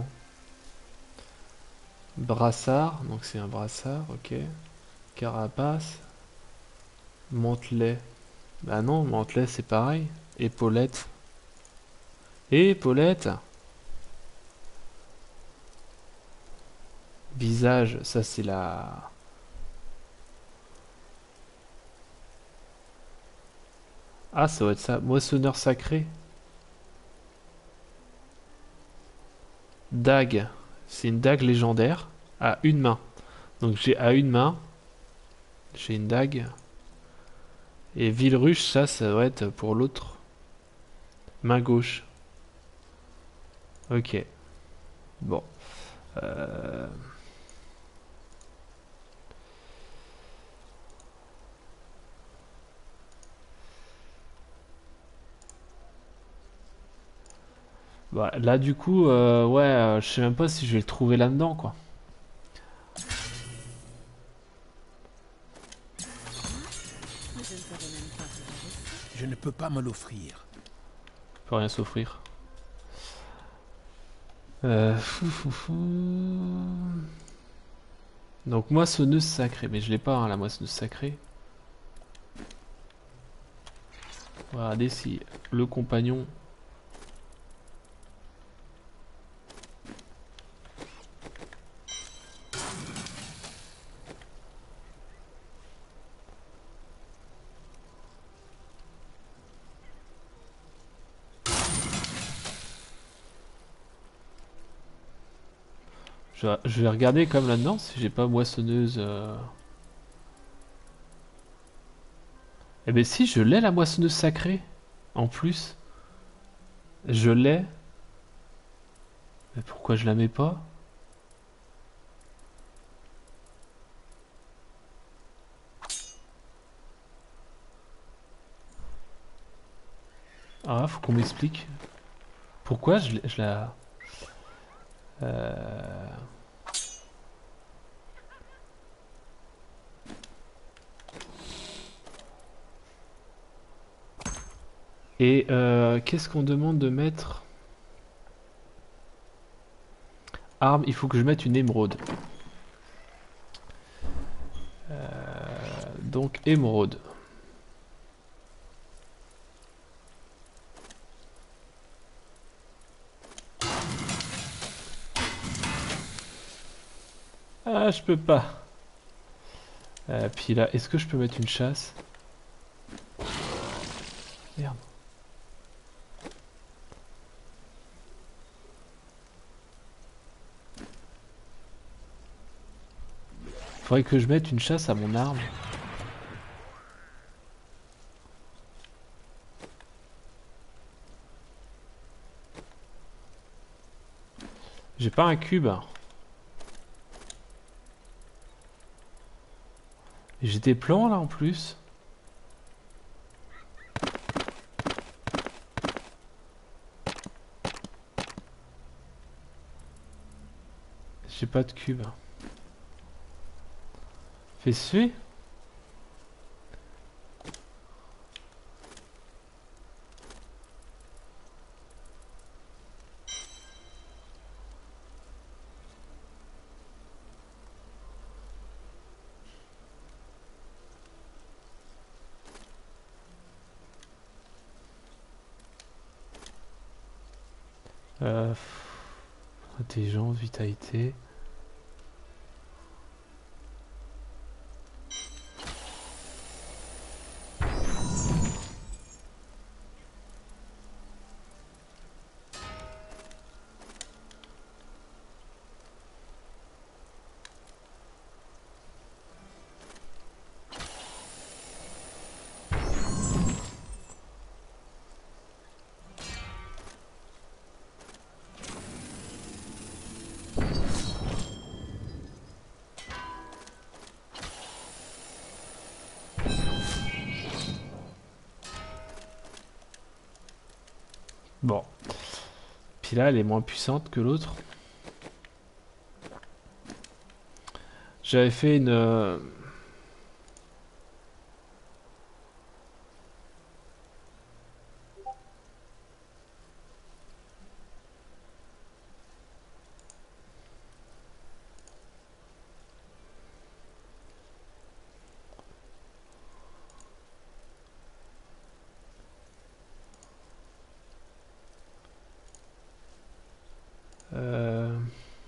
Brassard, donc c'est un brassard, ok. Carapace. Mantelet. Bah non, mantelet c'est pareil. Épaulette. Épaulette. Visage, ça c'est la... Ah, ça doit être ça. Moissonneur sacré. Dague. C'est une dague légendaire. À une main. Donc j'ai à une main. J'ai une dague. Et Villeruche, ça, ça doit être pour l'autre. Main gauche. Ok. Bon. Euh... Bah, là, du coup, euh, ouais, euh, je sais même pas si je vais le trouver là-dedans, quoi. Mais je ne savais même pas que j'avais ça. Je ne peux pas me l'offrir. Je peux rien s'offrir. Euh, fou, fou, fou. Donc, moissonneuse sacrée. Mais je l'ai pas, hein, la moissonneuse sacrée. On va regarder si le compagnon... Je vais, je vais regarder comme là-dedans si j'ai pas moissonneuse. Euh... Eh ben si, je l'ai la moissonneuse sacrée. En plus, je l'ai. Mais pourquoi je la mets pas? Ah, faut qu'on m'explique. Pourquoi je, l'ai- je la... Euh... Et euh, qu'est-ce qu'on demande de mettre? Arme, il faut que je mette une émeraude. Euh, donc émeraude. Ah, je peux pas. Euh, puis là, est-ce que je peux mettre une chasse? Merde. Faudrait que je mette une chasse à mon arme. J'ai pas un cube. Et j'ai des plans là en plus. J'ai pas de cube. Fais suer. Euh, intelligence, vitalité. Bon. Puis là, elle est moins puissante que l'autre. J'avais fait une... euh, euh,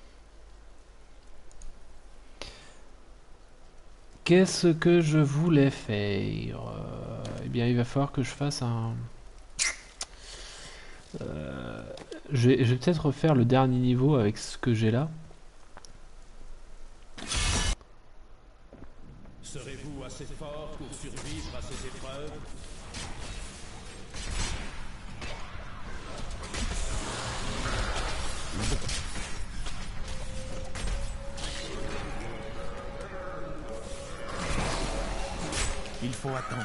Qu'est-ce que je voulais faire? Euh, Eh bien, il va falloir que je fasse un... euh, Je vais, je vais peut-être refaire le dernier niveau avec ce que j'ai là. Serez-vous assez fort pour survivre à ces épreuves? Il faut attendre.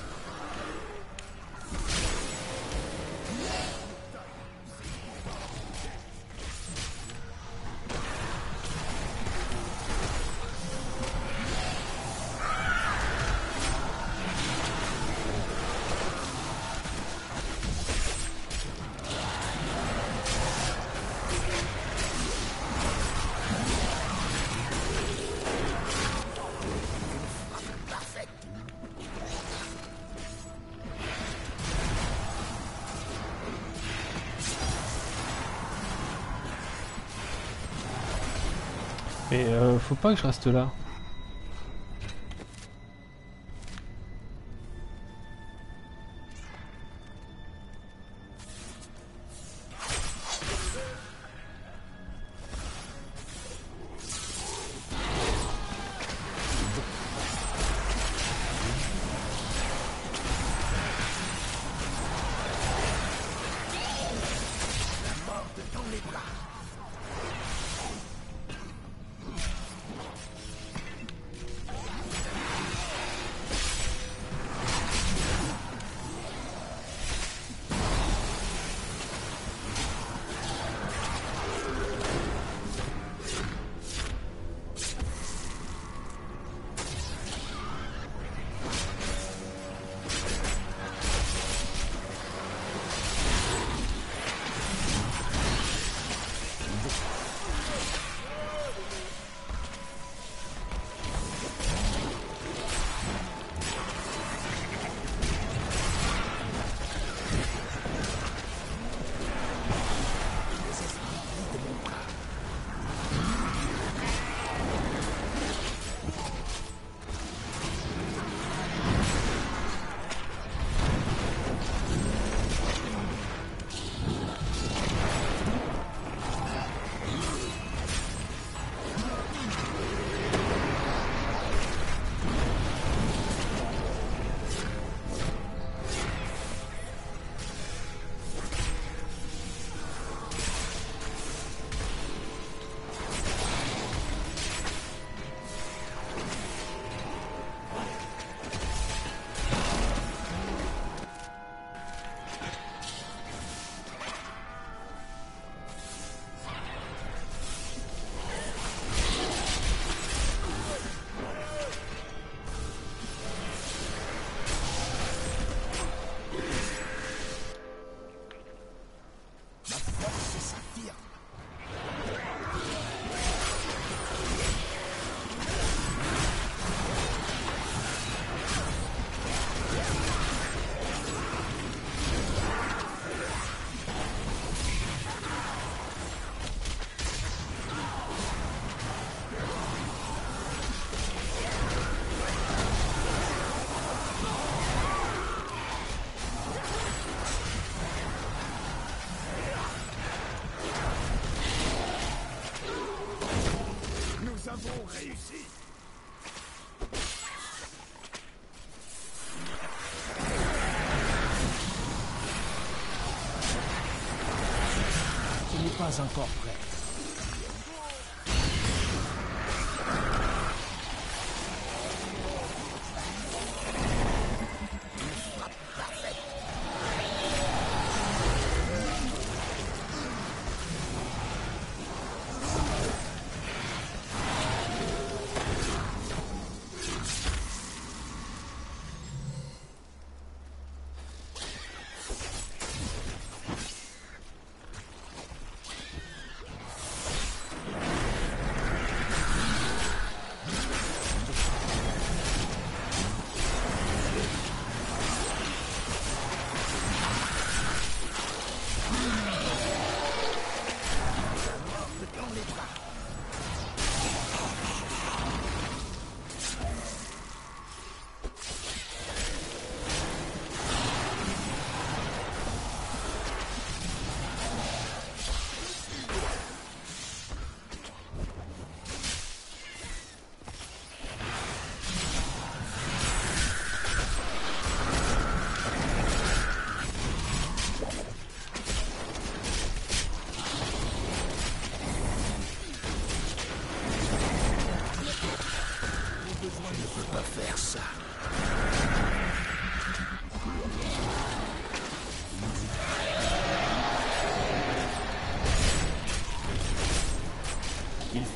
Mais euh, faut pas que je reste là. Ce n'est pas encore prêt.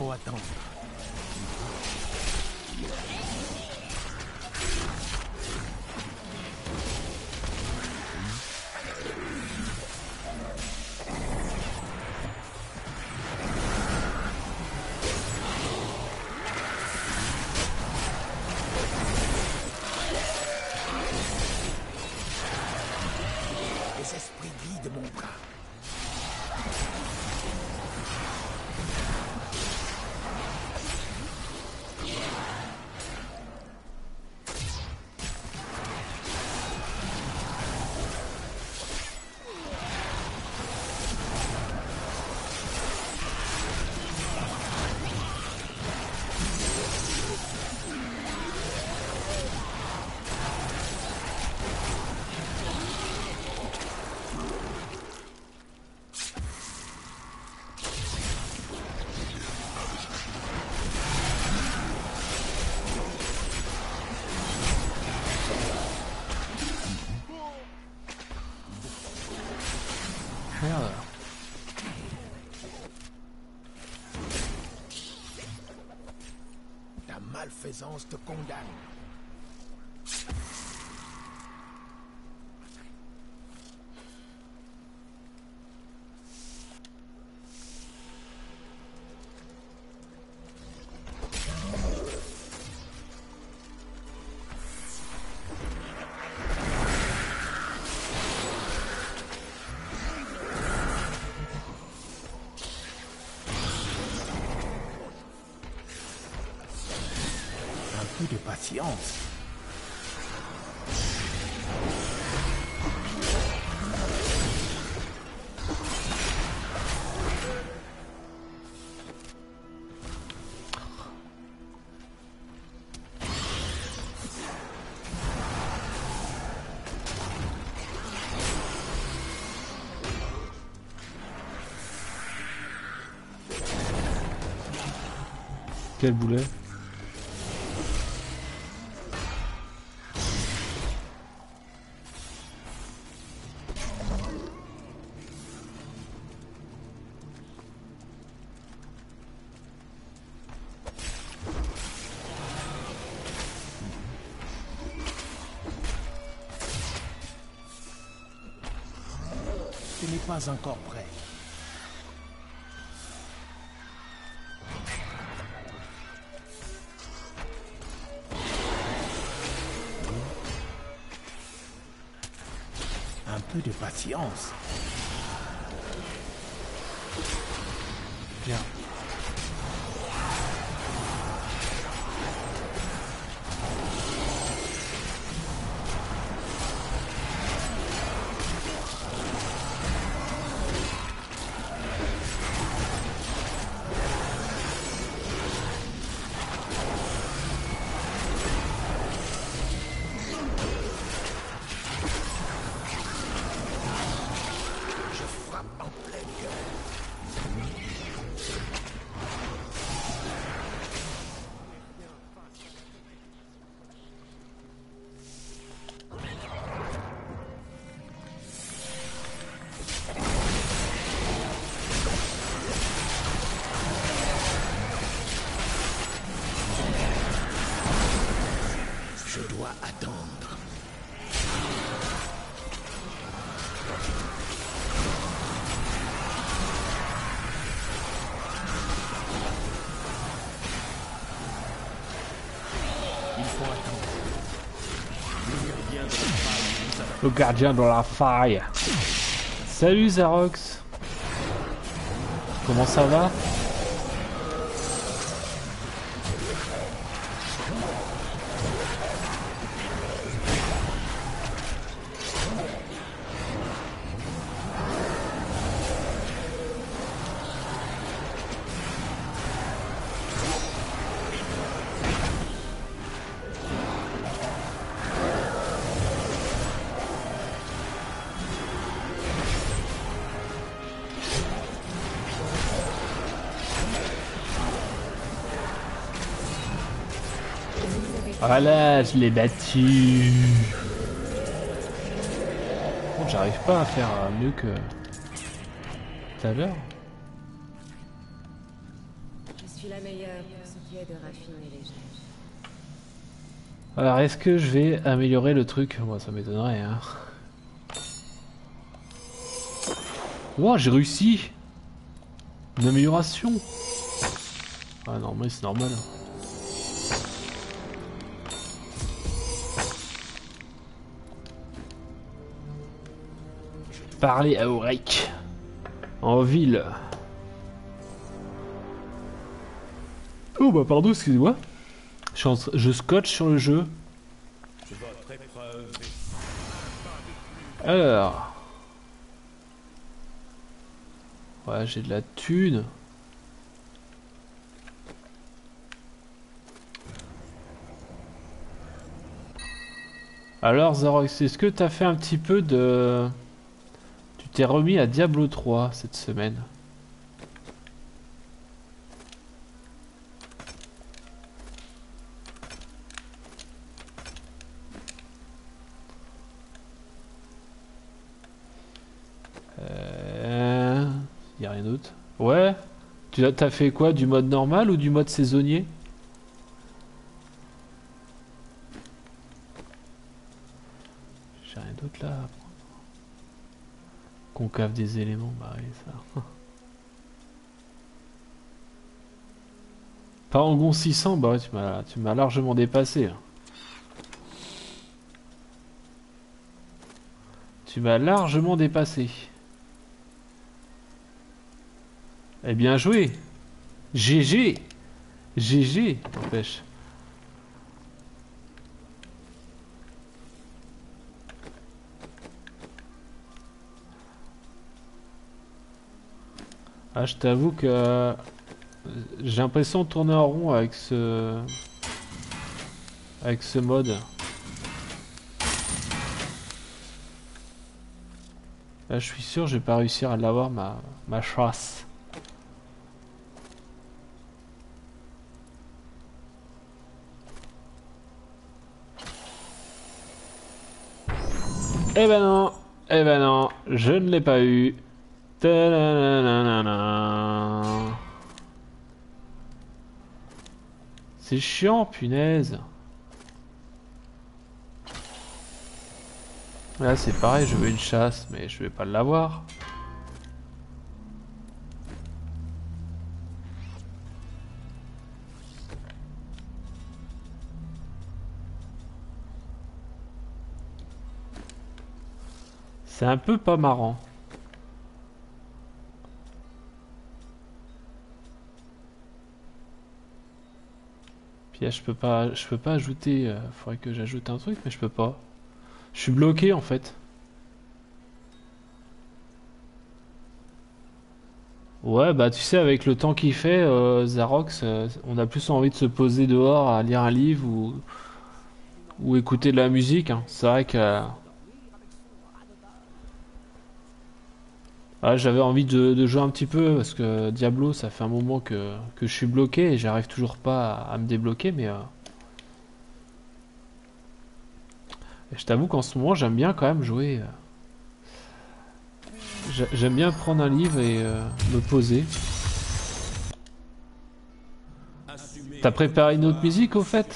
faut attendre. Les esprits guident mon bras. Merde. Ta malfaisance te condamne. Un peu de patience. Quel boulet. Tu n'es pas encore prêt. Un peu de patience. Bien. Je frappe en plein cœur. Je dois attendre. Il faut attendre. Le gardien dans la faille. Salut Zarox. Comment ça va? Voilà, je l'ai battu. Bon, j'arrive pas à faire mieux que tout à l'heure. Je suis suis la meilleure pour ce qui est de raffiner les gestes. Alors, est-ce que je vais améliorer le truc? Moi, ça m'étonnerait, hein. Wow, j'ai réussi! Une amélioration! Ah non, mais c'est normal. Parler à Auric. En ville. Oh bah pardon, excusez-moi. Je, suis en tra- je scotche sur le jeu. Votre épreuve est Alors. Ouais, j'ai de la thune. Alors Zarox, est-ce que t'as fait un petit peu de... Tu t'es remis à Diablo trois cette semaine? Euh... Y a rien d'autre. Ouais. Tu as t'as fait quoi? Du mode normal ou du mode saisonnier? J'ai rien d'autre là à prendre. Concave des éléments, bah oui ça. Parangon six cents, bah ouais, tu m'as tu m'as largement dépassé. Hein. Tu m'as largement dépassé. Eh bien joué. G G. G G, n'empêche. Ah, je t'avoue que euh, j'ai l'impression de tourner en rond avec ce avec ce mode. Là, je suis sûr, je vais pas réussir à l'avoir ma ma chasse. Eh ben non, eh ben non, je ne l'ai pas eu. Ta-da-da-da-da-da. C'est chiant, punaise. Là, c'est pareil, je veux une chasse, mais je vais pas l'avoir. C'est un peu pas marrant. Puis là, je peux pas, je peux pas ajouter. Euh, faudrait que j'ajoute un truc, mais je peux pas. Je suis bloqué en fait. Ouais, bah tu sais, avec le temps qu'il fait, euh, Zarox, euh, on a plus envie de se poser dehors à lire un livre ou, ou écouter de la musique. Hein. C'est vrai que euh, ouais, j'avais envie de, de jouer un petit peu parce que Diablo, ça fait un moment que, que je suis bloqué et j'arrive toujours pas à, à me débloquer, mais euh, je t'avoue qu'en ce moment, j'aime bien quand même jouer. euh, J'a- J'aime bien prendre un livre et euh, me poser. assumée. T'as préparé une autre musique au fait?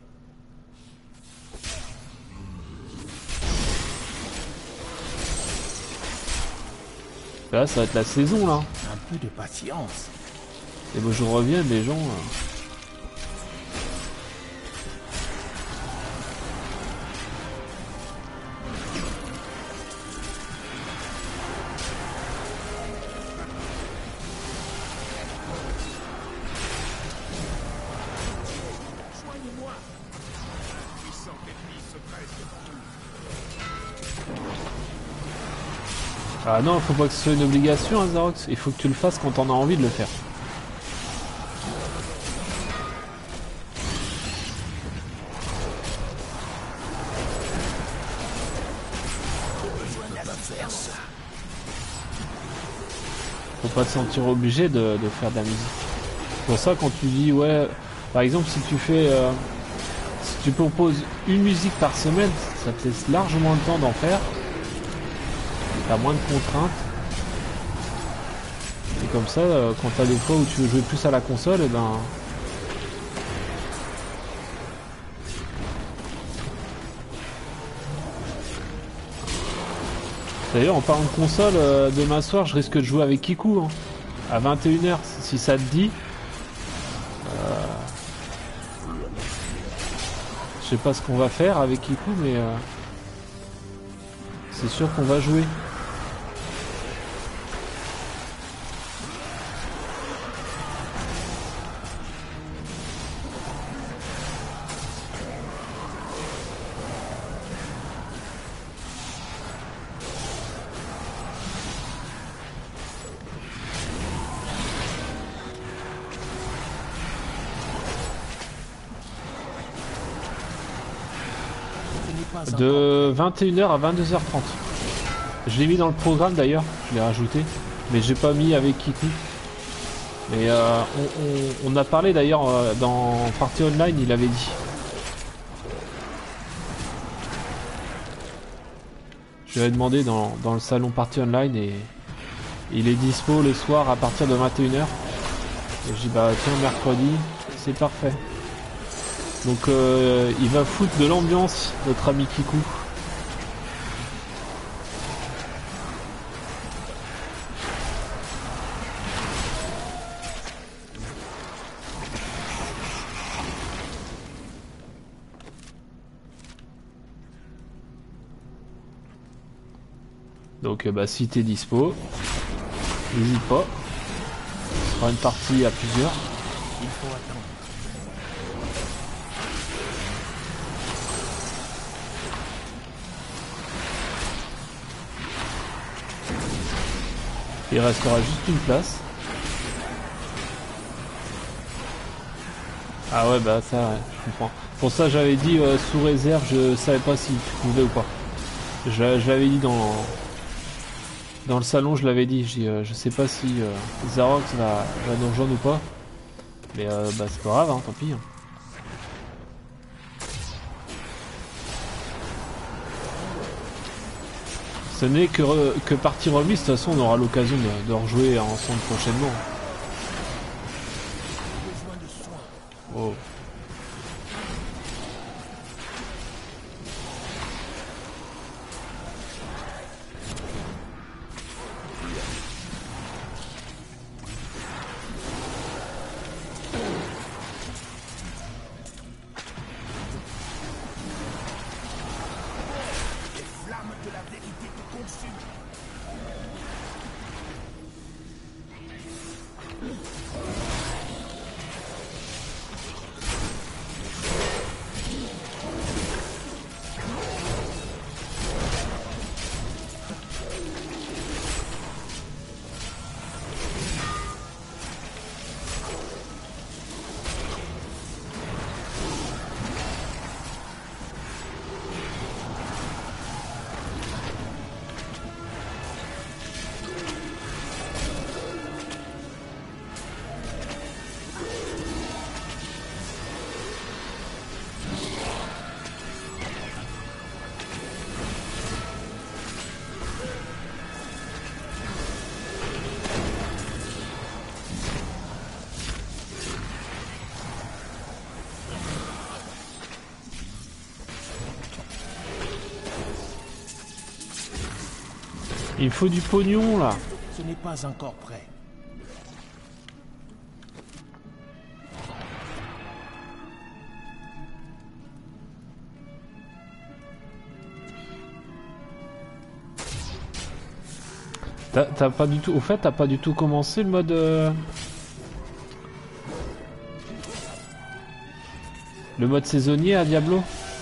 Là, ça va être la saison là. Un peu de patience. Et moi je reviens, les gens. euh, Soignez-moi. Puissant ennemi se presse partout. Ah non, faut pas que ce soit une obligation, hein, Zarox. Il faut que tu le fasses quand t'en as envie de le faire. Faut pas te sentir obligé de, de faire de la musique. C'est pour ça quand tu dis ouais, par exemple si tu fais, euh, si tu proposes une musique par semaine, ça te laisse largement le temps d'en faire. T'as moins de contraintes. c'est comme ça, euh, quand t'as des fois où tu veux jouer plus à la console, et ben... D'ailleurs, en parlant de console, euh, demain soir, je risque de jouer avec Kikou, hein, à vingt et une heures, si ça te dit. Euh... Je sais pas ce qu'on va faire avec Kikou, mais... Euh... C'est sûr qu'on va jouer. De vingt et une heures à vingt-deux heures trente. Je l'ai mis dans le programme d'ailleurs, je l'ai rajouté, mais j'ai pas mis avec Kikou. Mais euh, on, on, on a parlé d'ailleurs euh, dans Party Online, il avait dit. Je lui ai demandé dans, dans le salon Party Online et il est dispo le soir à partir de vingt et une heures. Et j'ai dit bah tiens, mercredi, c'est parfait. Donc euh, il va foutre de l'ambiance, notre ami Kikou. Donc euh, bah si t'es dispo, n'hésite pas. Ce sera une partie à plusieurs. Il faut attendre. Il restera juste une place. Ah ouais bah ça ouais, je comprends. Pour ça j'avais dit euh, sous réserve, je savais pas si tu pouvais ou pas. Je, je l'avais dit dans dans le salon, je l'avais dit. J'ai, euh, je sais pas si euh, Zarox va, va nous rejoindre ou pas. Mais euh, bah c'est pas grave, hein, tant pis. Hein. Ce n'est que, re, que partie remise, de toute façon on aura l'occasion de, de rejouer ensemble prochainement. Oh. Il faut du pognon là. Ce n'est pas encore prêt. T'as pas du tout. Au fait, t'as pas du tout commencé le mode. Euh... Le mode saisonnier à Diablo.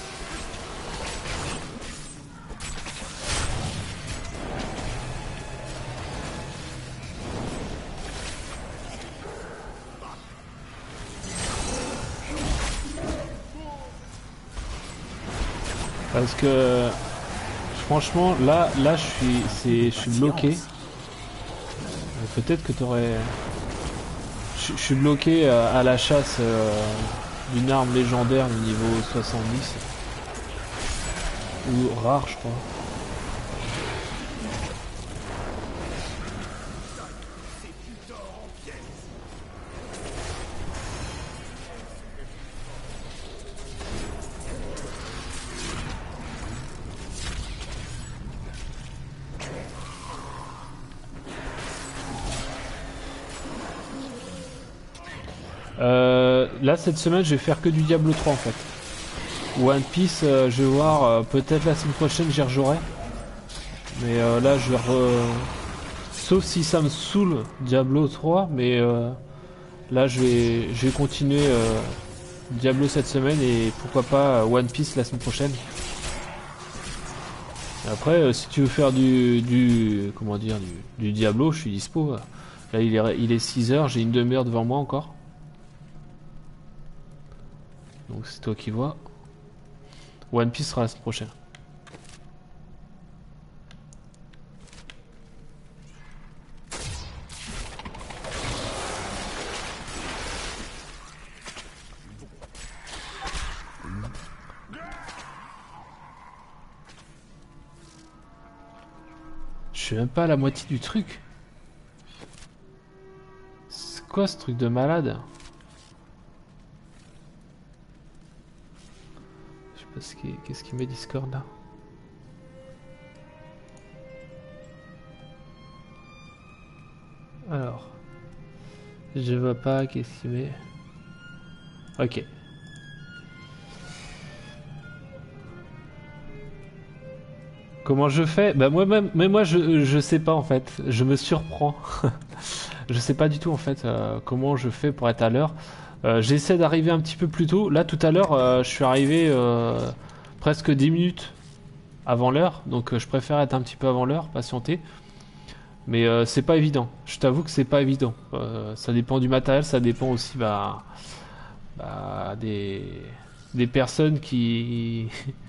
Parce que franchement là là je suis c'est je suis bloqué. Peut-être que t'aurais. Je, je suis bloqué à, à la chasse euh, d'une arme légendaire du niveau soixante-dix. Ou rare je crois. Euh, là cette semaine je vais faire que du Diablo trois en fait. One Piece euh, je vais voir, euh, peut-être la semaine prochaine j'y rejouerai. Mais euh, là je vais re... Sauf si ça me saoule Diablo trois, mais euh, là je vais, je vais continuer euh, Diablo cette semaine et pourquoi pas One Piece la semaine prochaine. Après euh, si tu veux faire du, du comment dire du, du Diablo, je suis dispo. Là il est, il est six heures, j'ai une demi-heure devant moi encore. Donc c'est toi qui vois. One Piece sera la semaine prochaine. Je suis même pas à la moitié du truc. C'est quoi ce truc de malade? Je sais pas ce qui... qu'est-ce qu'il met Discord là. Alors. Je vois pas qu'est-ce qu'il met. Ok. Comment je fais? Bah moi-même, mais moi je, je sais pas en fait, je me surprends. Je sais pas du tout en fait euh, comment je fais pour être à l'heure. Euh, J'essaie d'arriver un petit peu plus tôt. Là tout à l'heure, euh, je suis arrivé euh, presque dix minutes avant l'heure, donc euh, je préfère être un petit peu avant l'heure, patienter. Mais euh, c'est pas évident, je t'avoue que c'est pas évident. Euh, ça dépend du matériel, ça dépend aussi bah, bah, des, des personnes qui...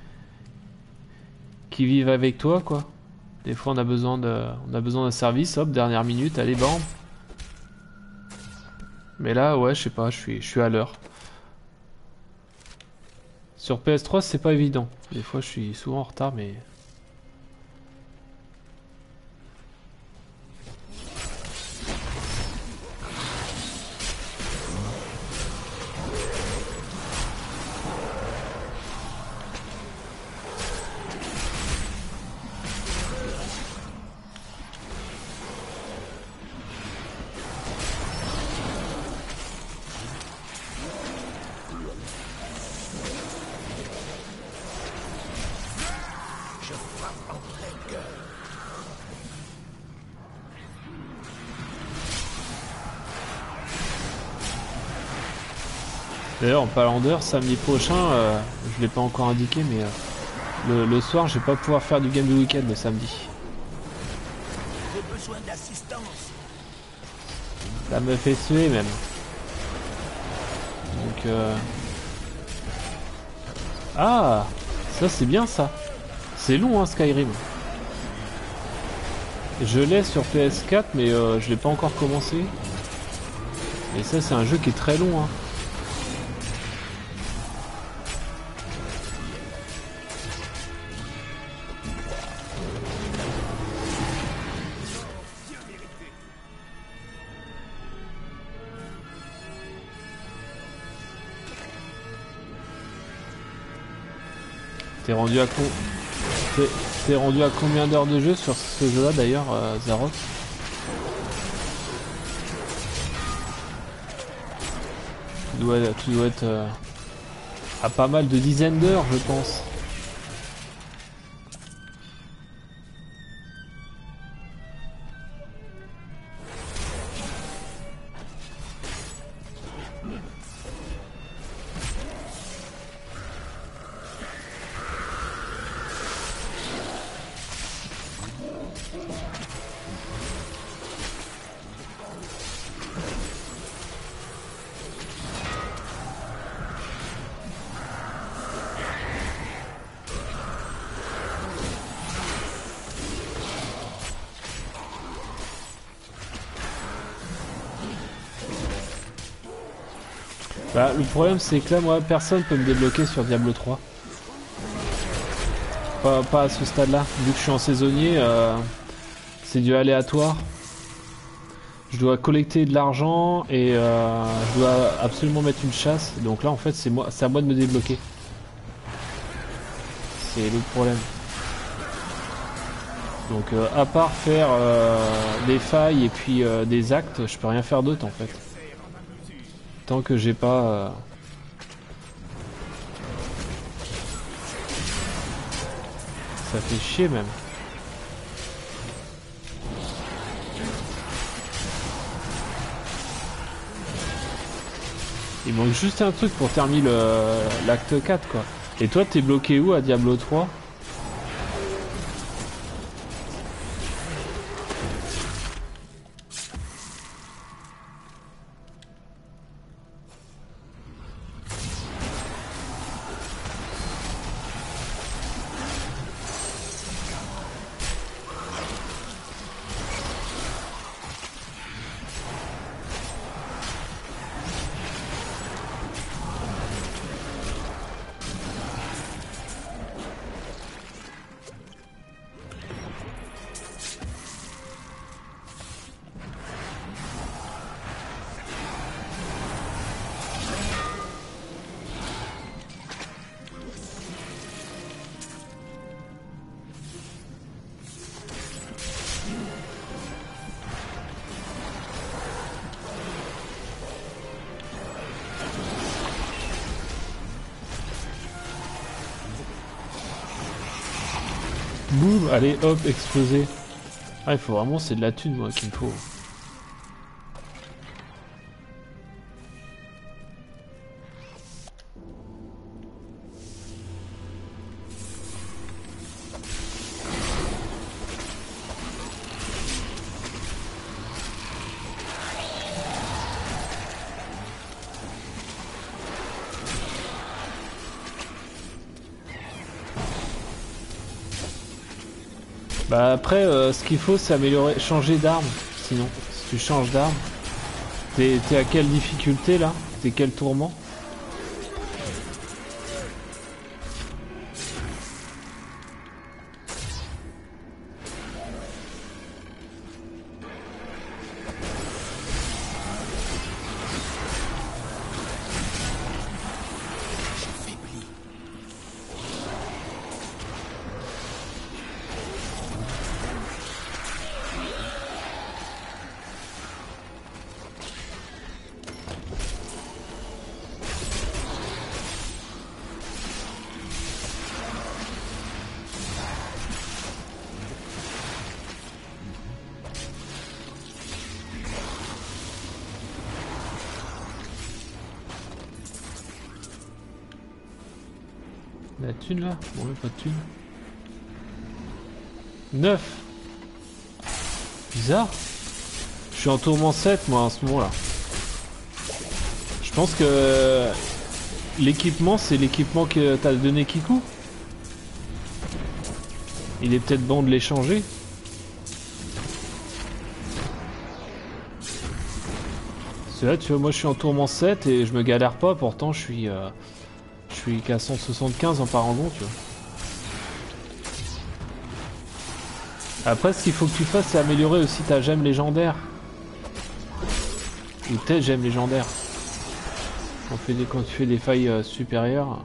qui vivent avec toi quoi. Des fois on a besoin de on a besoin d'un service, hop, dernière minute, allez bam. Mais là ouais je sais pas, je suis je suis à l'heure. Sur P S trois c'est pas évident. Des fois je suis souvent en retard mais. D'ailleurs en parlant d'heure, samedi prochain, euh, je l'ai pas encore indiqué mais euh, le, le soir je vais pas pouvoir faire du game du week-end le samedi. J'ai besoin d'assistance. Ça me fait suer même. Donc euh... ah, ça c'est bien ça. C'est long hein Skyrim. Je l'ai sur P S quatre mais euh, je l'ai pas encore commencé. Et ça c'est un jeu qui est très long hein. T'es rendu à con... T'es rendu à combien d'heures de jeu sur ce jeu là d'ailleurs, euh, Zarox? Tu dois, tu dois être euh, à pas mal de dizaines d'heures je pense. Bah, le problème c'est que là moi personne peut me débloquer sur Diablo trois. Pas, pas à ce stade là. Vu que je suis en saisonnier, euh, c'est du aléatoire. Je dois collecter de l'argent et euh, je dois absolument mettre une chasse. Donc là en fait c'est moi, c'est à moi de me débloquer. C'est le problème. Donc euh, à part faire euh, des failles et puis euh, des actes, je peux rien faire d'autre en fait. Tant que j'ai pas... euh, Ça fait chier même. Il manque juste un truc pour terminer le l'acte quatre quoi. Et toi t'es bloqué où à Diablo trois? Boum, allez hop, exploser. Ah il faut vraiment, c'est de la thune moi qu'il me faut. Bah après, euh, ce qu'il faut c'est améliorer, changer d'arme. Sinon, si tu changes d'arme, t'es t'es à quelle difficulté là? T'es quel tourment? La thune là? Bon, mais pas de thune. neuf. Bizarre. Je suis en tourment sept moi en ce moment là. Je pense que l'équipement c'est l'équipement que t'as donné Kiku. Il est peut-être bon de l'échanger. C'est là tu vois moi je suis en tourment sept et je me galère pas pourtant je suis euh, je suis qu'à cent soixante-quinze en parangon tu vois. Après ce qu'il faut que tu fasses c'est améliorer aussi ta gemme légendaire. Ou tes gemmes légendaires. Quand, fait des, quand tu fais des failles euh, supérieures.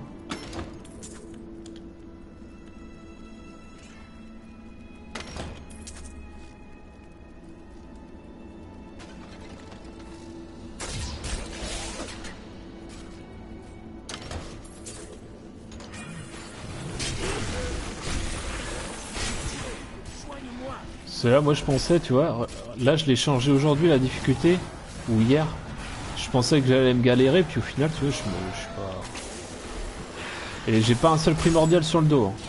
Cela, moi je pensais, tu vois, là je l'ai changé aujourd'hui la difficulté, ou hier. Je pensais que j'allais me galérer, puis au final, tu vois, je, me, je suis pas... Et j'ai pas un seul primordial sur le dos. Hein.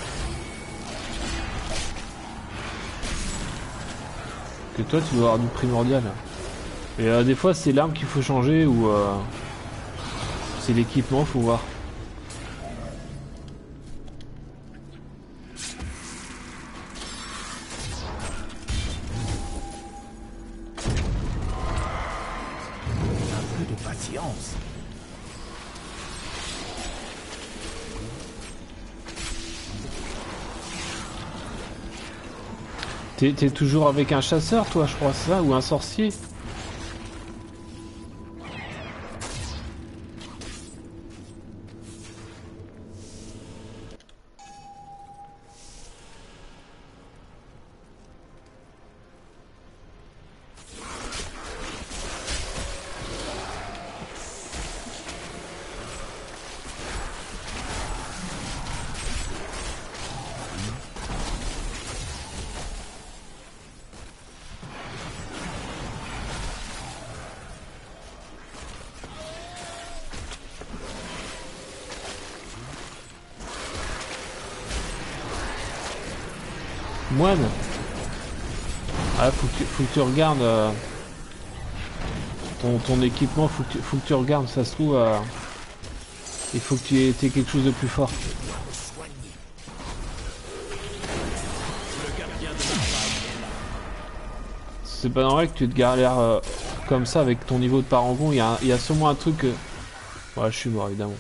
Que toi, tu dois avoir du primordial. Et euh, des fois, c'est l'arme qu'il faut changer, ou euh, c'est l'équipement, faut voir. T'es toujours avec un chasseur, toi, je crois, ça, ou un sorcier? Moine. Ah, faut que tu, faut que tu regardes euh, ton, ton équipement, faut que tu, faut que tu regardes, ça se trouve, euh, il faut que tu aies, t'aies quelque chose de plus fort. C'est pas normal que tu te galères euh, comme ça avec ton niveau de parangon, il y a, il y a sûrement un truc que... Ouais, je suis mort évidemment.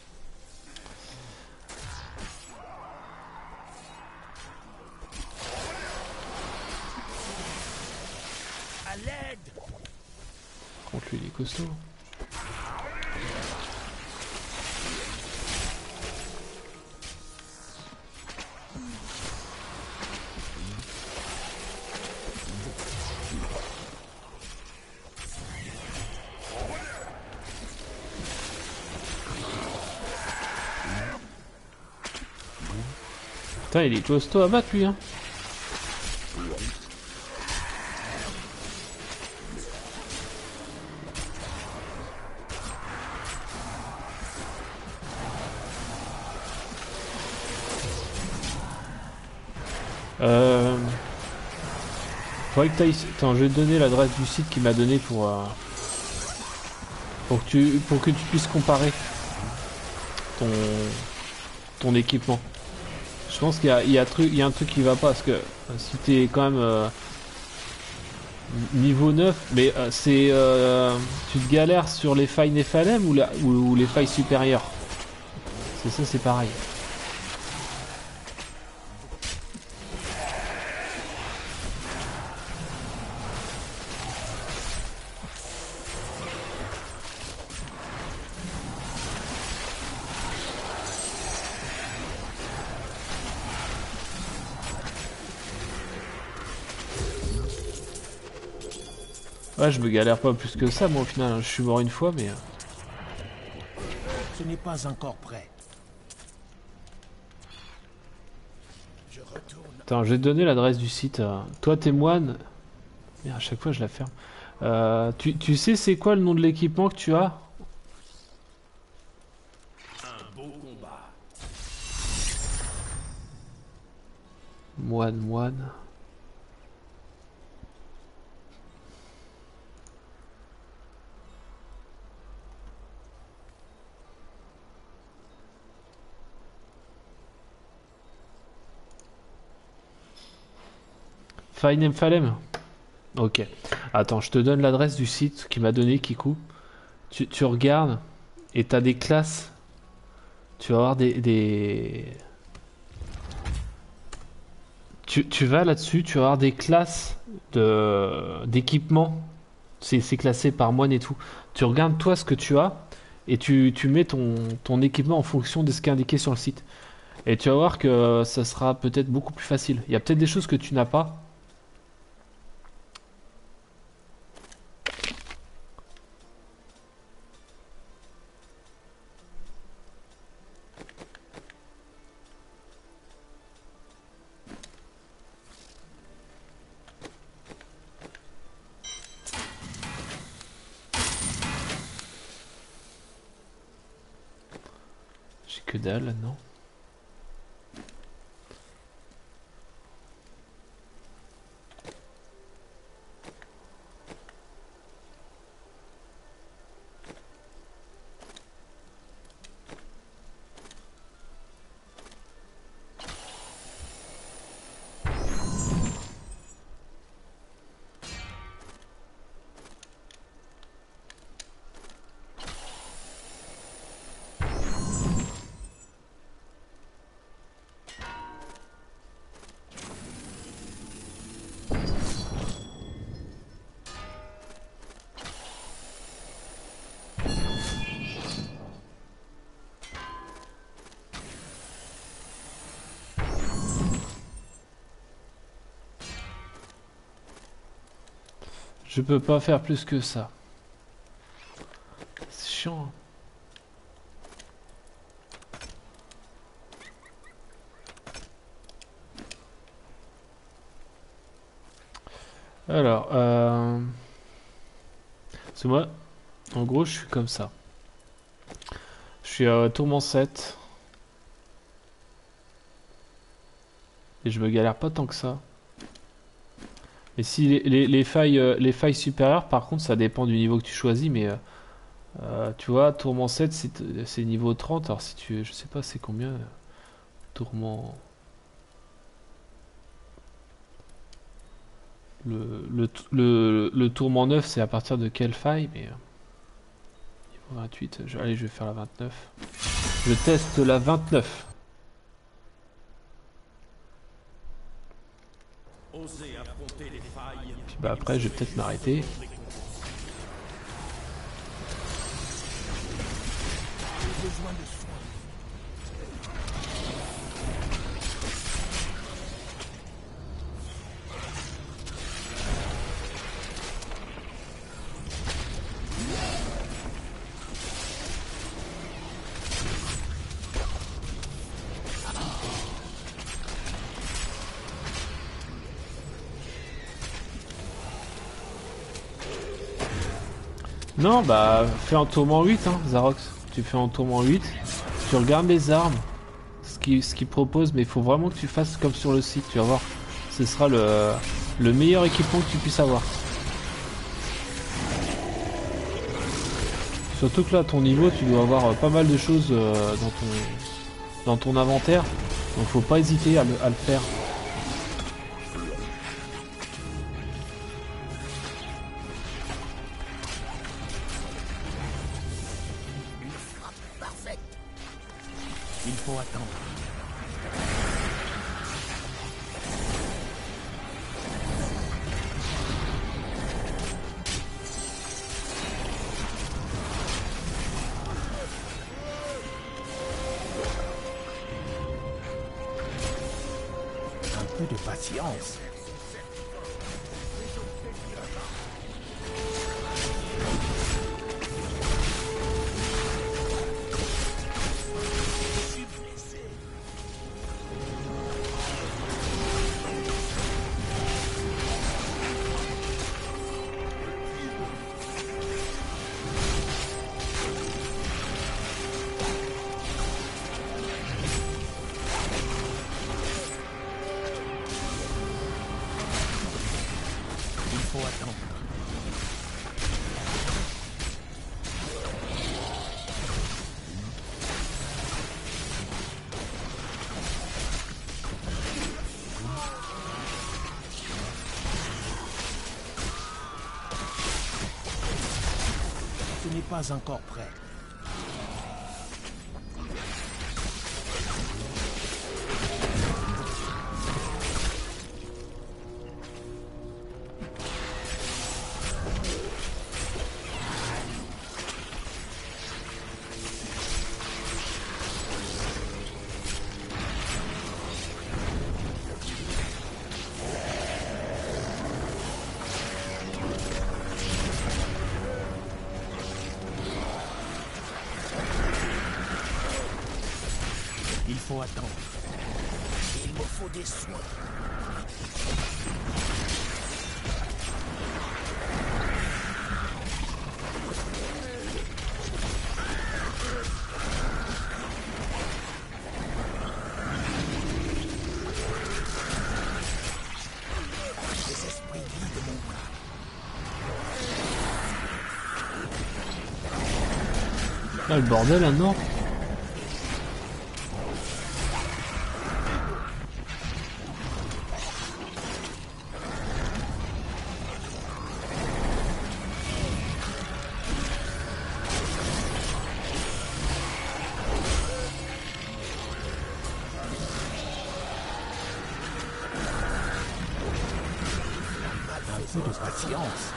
À l'aide. Contre lui, il est costaud. Putain, il est costaud à battre lui, hein. Euh... Faudrait que t'ailles... Attends, je vais te donner l'adresse du site qu'il m'a donné pour... Euh... Pour que tu... pour que tu puisses comparer ton... ton équipement. Je pense qu'il y a, il y, a truc, il y a un truc qui va pas, parce que si t'es quand même euh, niveau neuf, mais euh, c'est... Euh, tu te galères sur les failles Nephalem ou, la, ou, ou les failles supérieures? C'est ça, c'est pareil. Ouais, je me galère pas plus que ça, moi au final, hein. Je suis mort une fois, mais... Ce n'est pas encore prêt. Je retourne. Attends, je vais te donner l'adresse du site. euh. Toi, t'es moine. Mais à chaque fois, je la ferme. Euh, tu, tu sais c'est quoi le nom de l'équipement que tu as? Un beau combat. Moine, moine... Faille Nephalem. Ok. Attends, je te donne l'adresse du site qui m'a donné Kiku. Tu, tu regardes et t'as des classes. Tu vas avoir des... des... Tu, tu vas là-dessus, tu vas avoir des classes de d'équipement. C'est c'est classé par moine et tout. Tu regardes toi ce que tu as et tu, tu mets ton, ton équipement en fonction de ce qui est indiqué sur le site. Et tu vas voir que ça sera peut-être beaucoup plus facile. Il y a peut-être des choses que tu n'as pas. J'ai que dalle là-dedans. Je peux pas faire plus que ça. C'est chiant. Alors, euh... c'est moi. En gros, je suis comme ça. Je suis à tourment sept. Et je me galère pas tant que ça. Et si les, les, les failles, euh, les failles supérieures, par contre, ça dépend du niveau que tu choisis, mais euh, euh, tu vois, tourment sept, c'est c'est niveau trente. Alors si tu, je sais pas, c'est combien euh, tourment. Le, le, le, le tourment neuf, c'est à partir de quelle faille? Mais euh, niveau vingt-huit, je, allez, je vais faire la vingt-neuf. Je teste la vingt-neuf. Osez affronter les failles. Puis bah après, je vais peut-être m'arrêter. J'ai besoin de soins. Non, bah, fais un tourment huit, hein, Zarox. Tu fais un tourment huit, tu regardes les armes, ce qu'ils ce qu'ils proposent, mais il faut vraiment que tu fasses comme sur le site, tu vas voir. Ce sera le, le meilleur équipement que tu puisses avoir. Surtout que là, à ton niveau, tu dois avoir euh, pas mal de choses euh, dans, ton, dans ton inventaire, donc faut pas hésiter à le, à le faire. Une frappe parfaite. Il faut attendre. Un peu de patience. Il faut attendre. Ce n'est pas encore prêt. Il faut attendre. Il me faut des soins. Les esprits guident mon bras. Là, le bordel, là, non? Un peu de patience.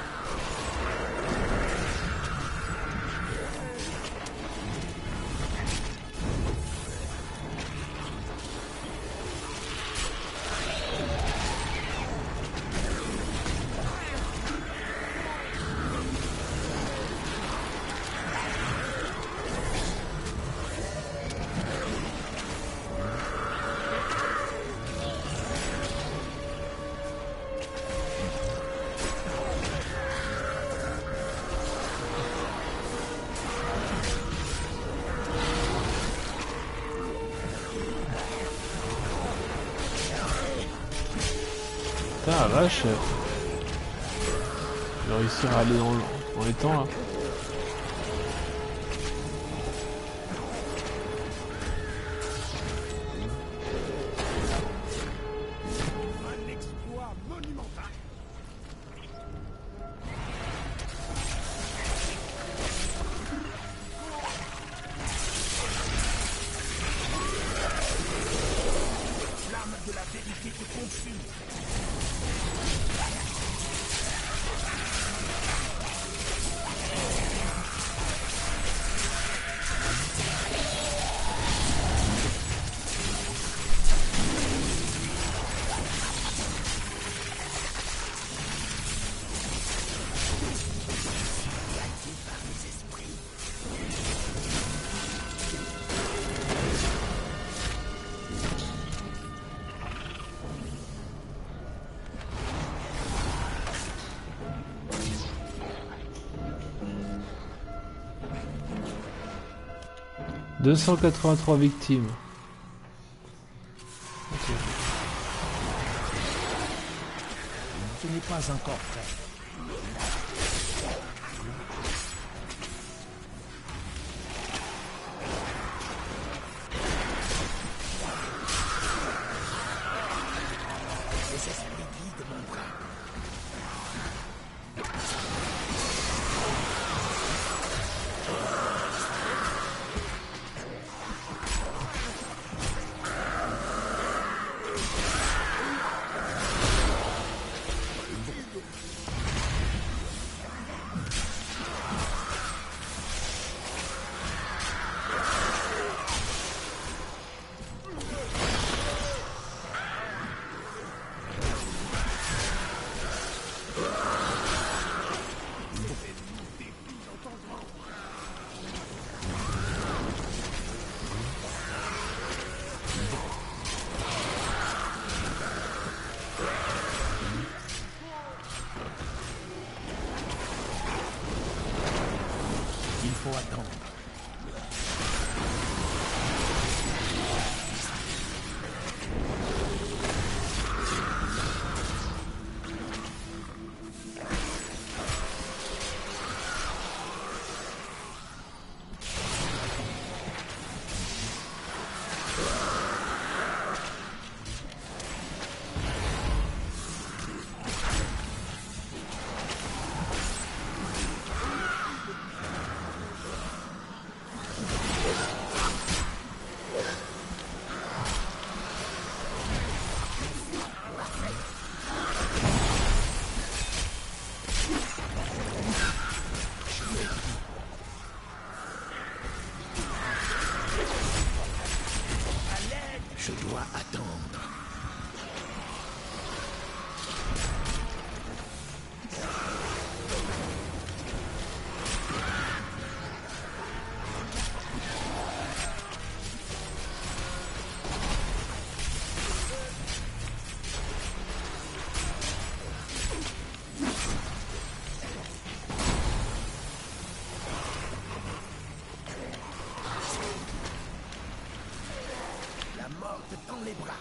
Putain, la vache. Je vais réussir à aller dans, le- dans les temps là. Un exploit monumental. L'âme de la vérité te consume. deux cent quatre-vingt-trois victimes. Ok. Ce n'est pas encore fait. Les esprits guident mon bras. Il faut attendre. Je dois attendre. La mort te tend les bras.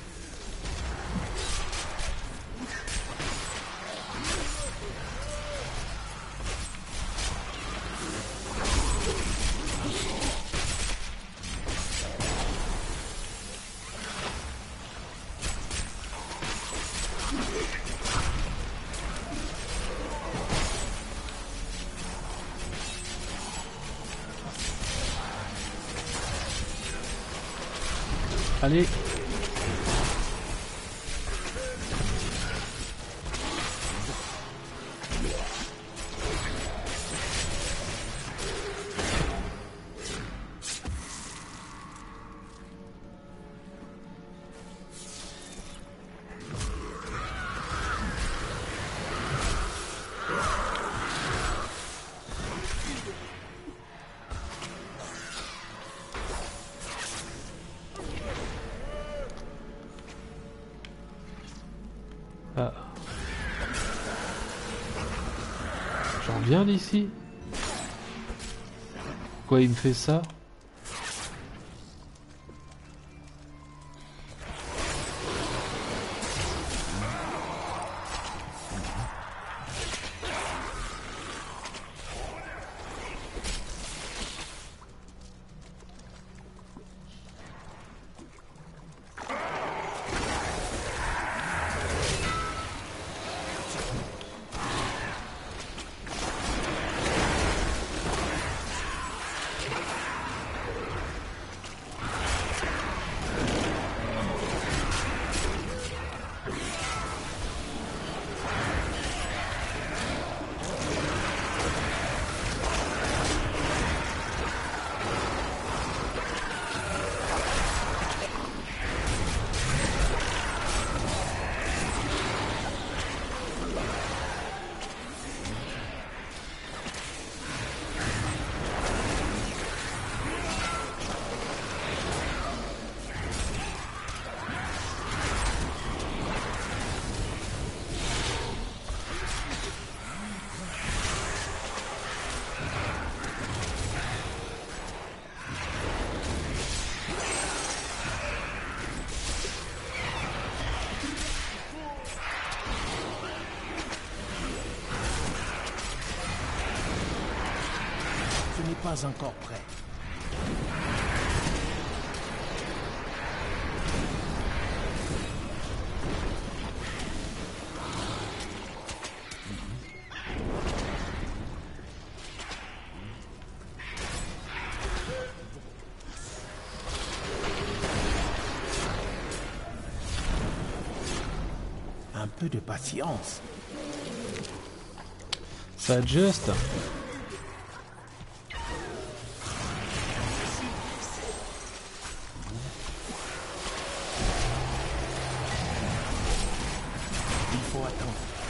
Allez. Ah. J'en viens d'ici. Pourquoi il me fait ça? pas encore prêt. Un peu de patience. Ça adjuste. Il faut attendre.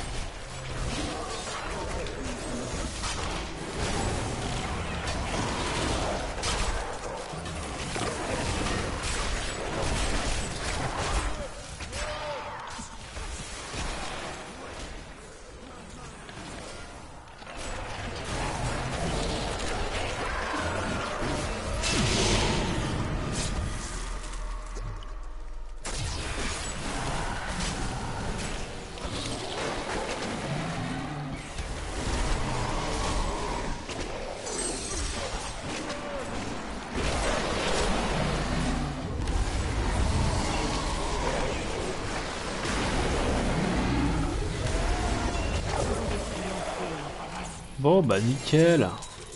Bon bah nickel.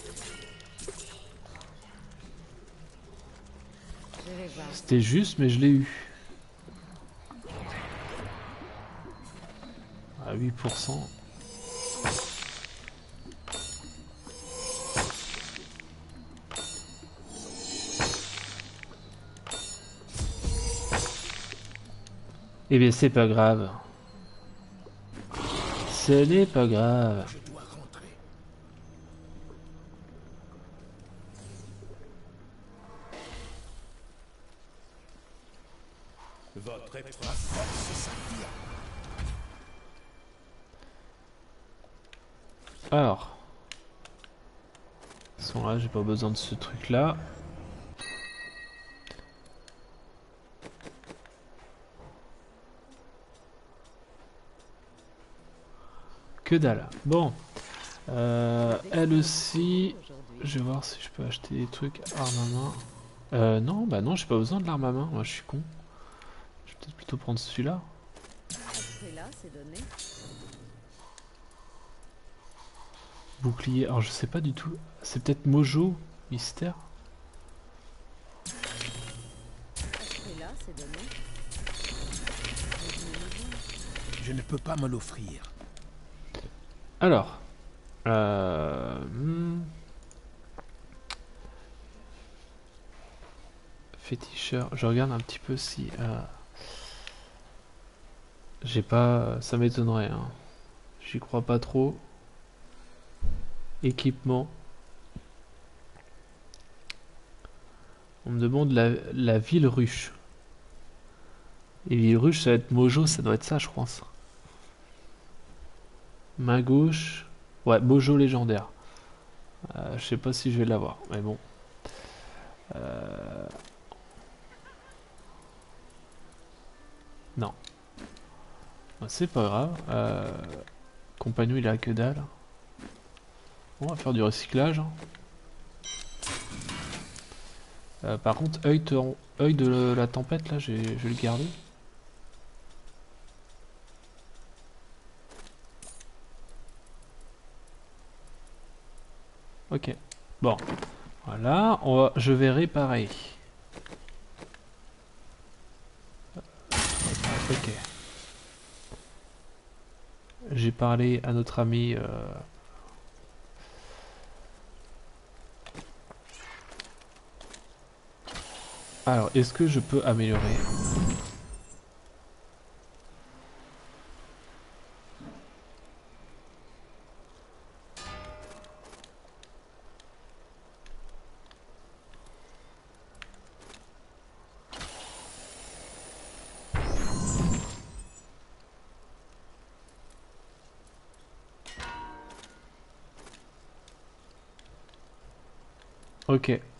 Je vais voir. C'était juste mais je l'ai eu. À huit pour cent. Eh bien c'est pas grave. Ce n'est pas grave. Je dois rentrer. Votre épreuve. Force s'affirme. Alors. De toute façon là j'ai pas besoin de ce truc là. Que dalle. Bon. Euh, elle aussi. Je vais voir si je peux acheter des trucs arme à main. Euh, non, bah non, j'ai pas besoin de l'arme à main. Moi, je suis con. Je vais peut-être plutôt prendre celui-là. C'est là, c'est donné. Bouclier. Alors, je sais pas du tout. C'est peut-être Mojo Mystère. C'est là, c'est donné. Je ne peux pas me l'offrir. Alors. Euh, hmm. Féticheur. Je regarde un petit peu si. Euh, j'ai pas. Ça m'étonnerait. Hein. J'y crois pas trop. Équipement. On me demande la, la ville ruche. Et ville ruche, ça va être Mojo, ça doit être ça, je pense. Main gauche. Ouais, Mojo légendaire. Euh, je sais pas si je vais l'avoir, mais bon. Euh... Non. C'est pas grave. Euh... Compagnon, il a que dalle. Bon, on va faire du recyclage. Hein. Euh, par contre, œil, te- œil de la tempête, là, j'ai- je vais le garder. Ok. Bon. Voilà. On va, je vais réparer. Ok. J'ai parlé à notre ami... Euh... Alors, est-ce que je peux améliorer? Ok.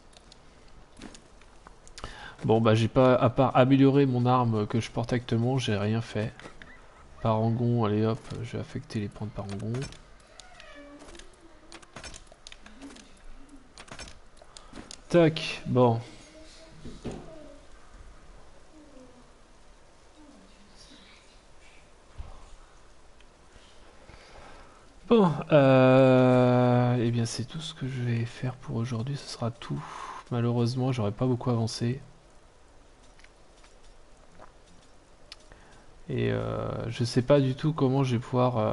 Bon bah j'ai pas, à part améliorer mon arme que je porte actuellement, j'ai rien fait. Parangon, allez hop, je vais affecter les points de parangon. Tac, bon. Bon, euh, eh bien c'est tout ce que je vais faire pour aujourd'hui, ce sera tout. Malheureusement, j'aurais pas beaucoup avancé. Et euh, je sais pas du tout comment je vais pouvoir... euh,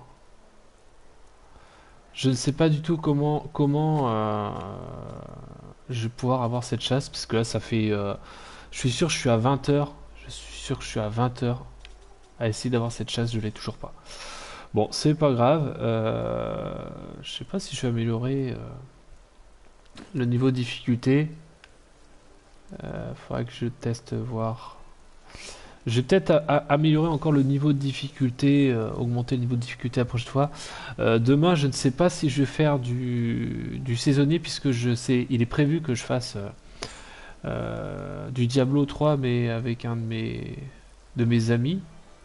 Je ne sais pas du tout comment, comment euh, je vais pouvoir avoir cette chasse, parce que là ça fait... euh, je suis sûr que je suis à vingt heures. Je suis sûr que je suis à vingt heures à essayer d'avoir cette chasse, je l'ai toujours pas. Bon, c'est pas grave. Euh, je sais pas si je vais améliorer euh, le niveau de difficulté. Euh, faudrait que je teste voir. Je vais peut-être a- a- améliorer encore le niveau de difficulté, euh, augmenter le niveau de difficulté la prochaine fois. Euh, demain, je ne sais pas si je vais faire du, du saisonnier, puisque je sais, il est prévu que je fasse euh, euh, du Diablo trois, mais avec un de mes, de mes amis.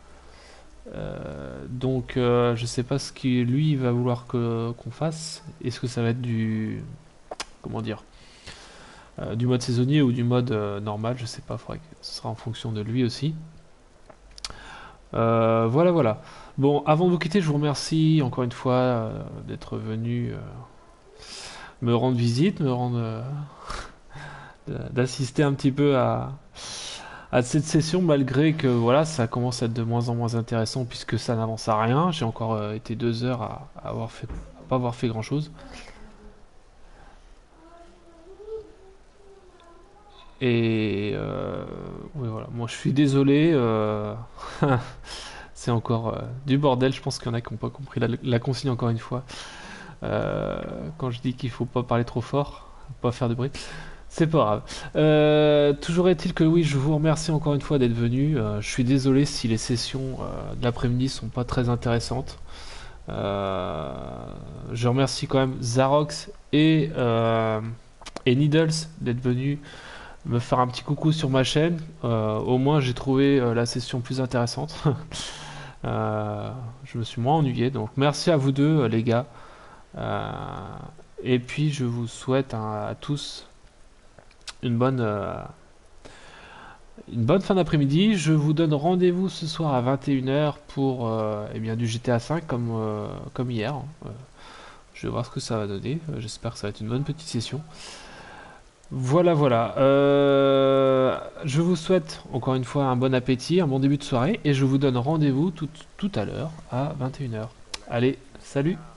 Euh, donc, euh, je sais pas ce qu'il lui va vouloir que qu'on fasse. Est-ce que ça va être du, comment dire, euh, du mode saisonnier ou du mode euh, normal? Je sais pas. Faudrait que ce sera en fonction de lui aussi. Euh, voilà, voilà. Bon, avant de vous quitter, je vous remercie encore une fois euh, d'être venu euh, me rendre visite, me rendre, euh, d'assister un petit peu à, à cette session, malgré que voilà, ça commence à être de moins en moins intéressant puisque ça n'avance à rien. J'ai encore euh, été deux heures à, à avoir fait, à pas avoir fait grand chose. Et euh, oui, voilà. Moi, je suis désolé. euh, C'est encore euh, du bordel. Je pense qu'il y en a qui n'ont pas compris la, la consigne encore une fois. Euh, quand je dis qu'il faut pas parler trop fort, pas faire de bruit, c'est pas grave. Euh, toujours est-il que oui, je vous remercie encore une fois d'être venu. Euh, je suis désolé si les sessions euh, de l'après-midi sont pas très intéressantes. Euh, je remercie quand même Zarox et, euh, et Needles d'être venus me faire un petit coucou sur ma chaîne. Euh, au moins, j'ai trouvé euh, la session plus intéressante. Euh, je me suis moins ennuyé, donc merci à vous deux, euh, les gars. Euh, et puis, je vous souhaite hein, à tous une bonne, euh, une bonne fin d'après-midi. Je vous donne rendez-vous ce soir à vingt et une heures pour euh, eh bien, du G T A cinq comme, euh, comme hier. Euh, je vais voir ce que ça va donner. Euh, J'espère que ça va être une bonne petite session. Voilà, voilà. Euh, je vous souhaite encore une fois un bon appétit, un bon début de soirée et je vous donne rendez-vous tout, tout à l'heure à vingt et une heures. Allez, salut!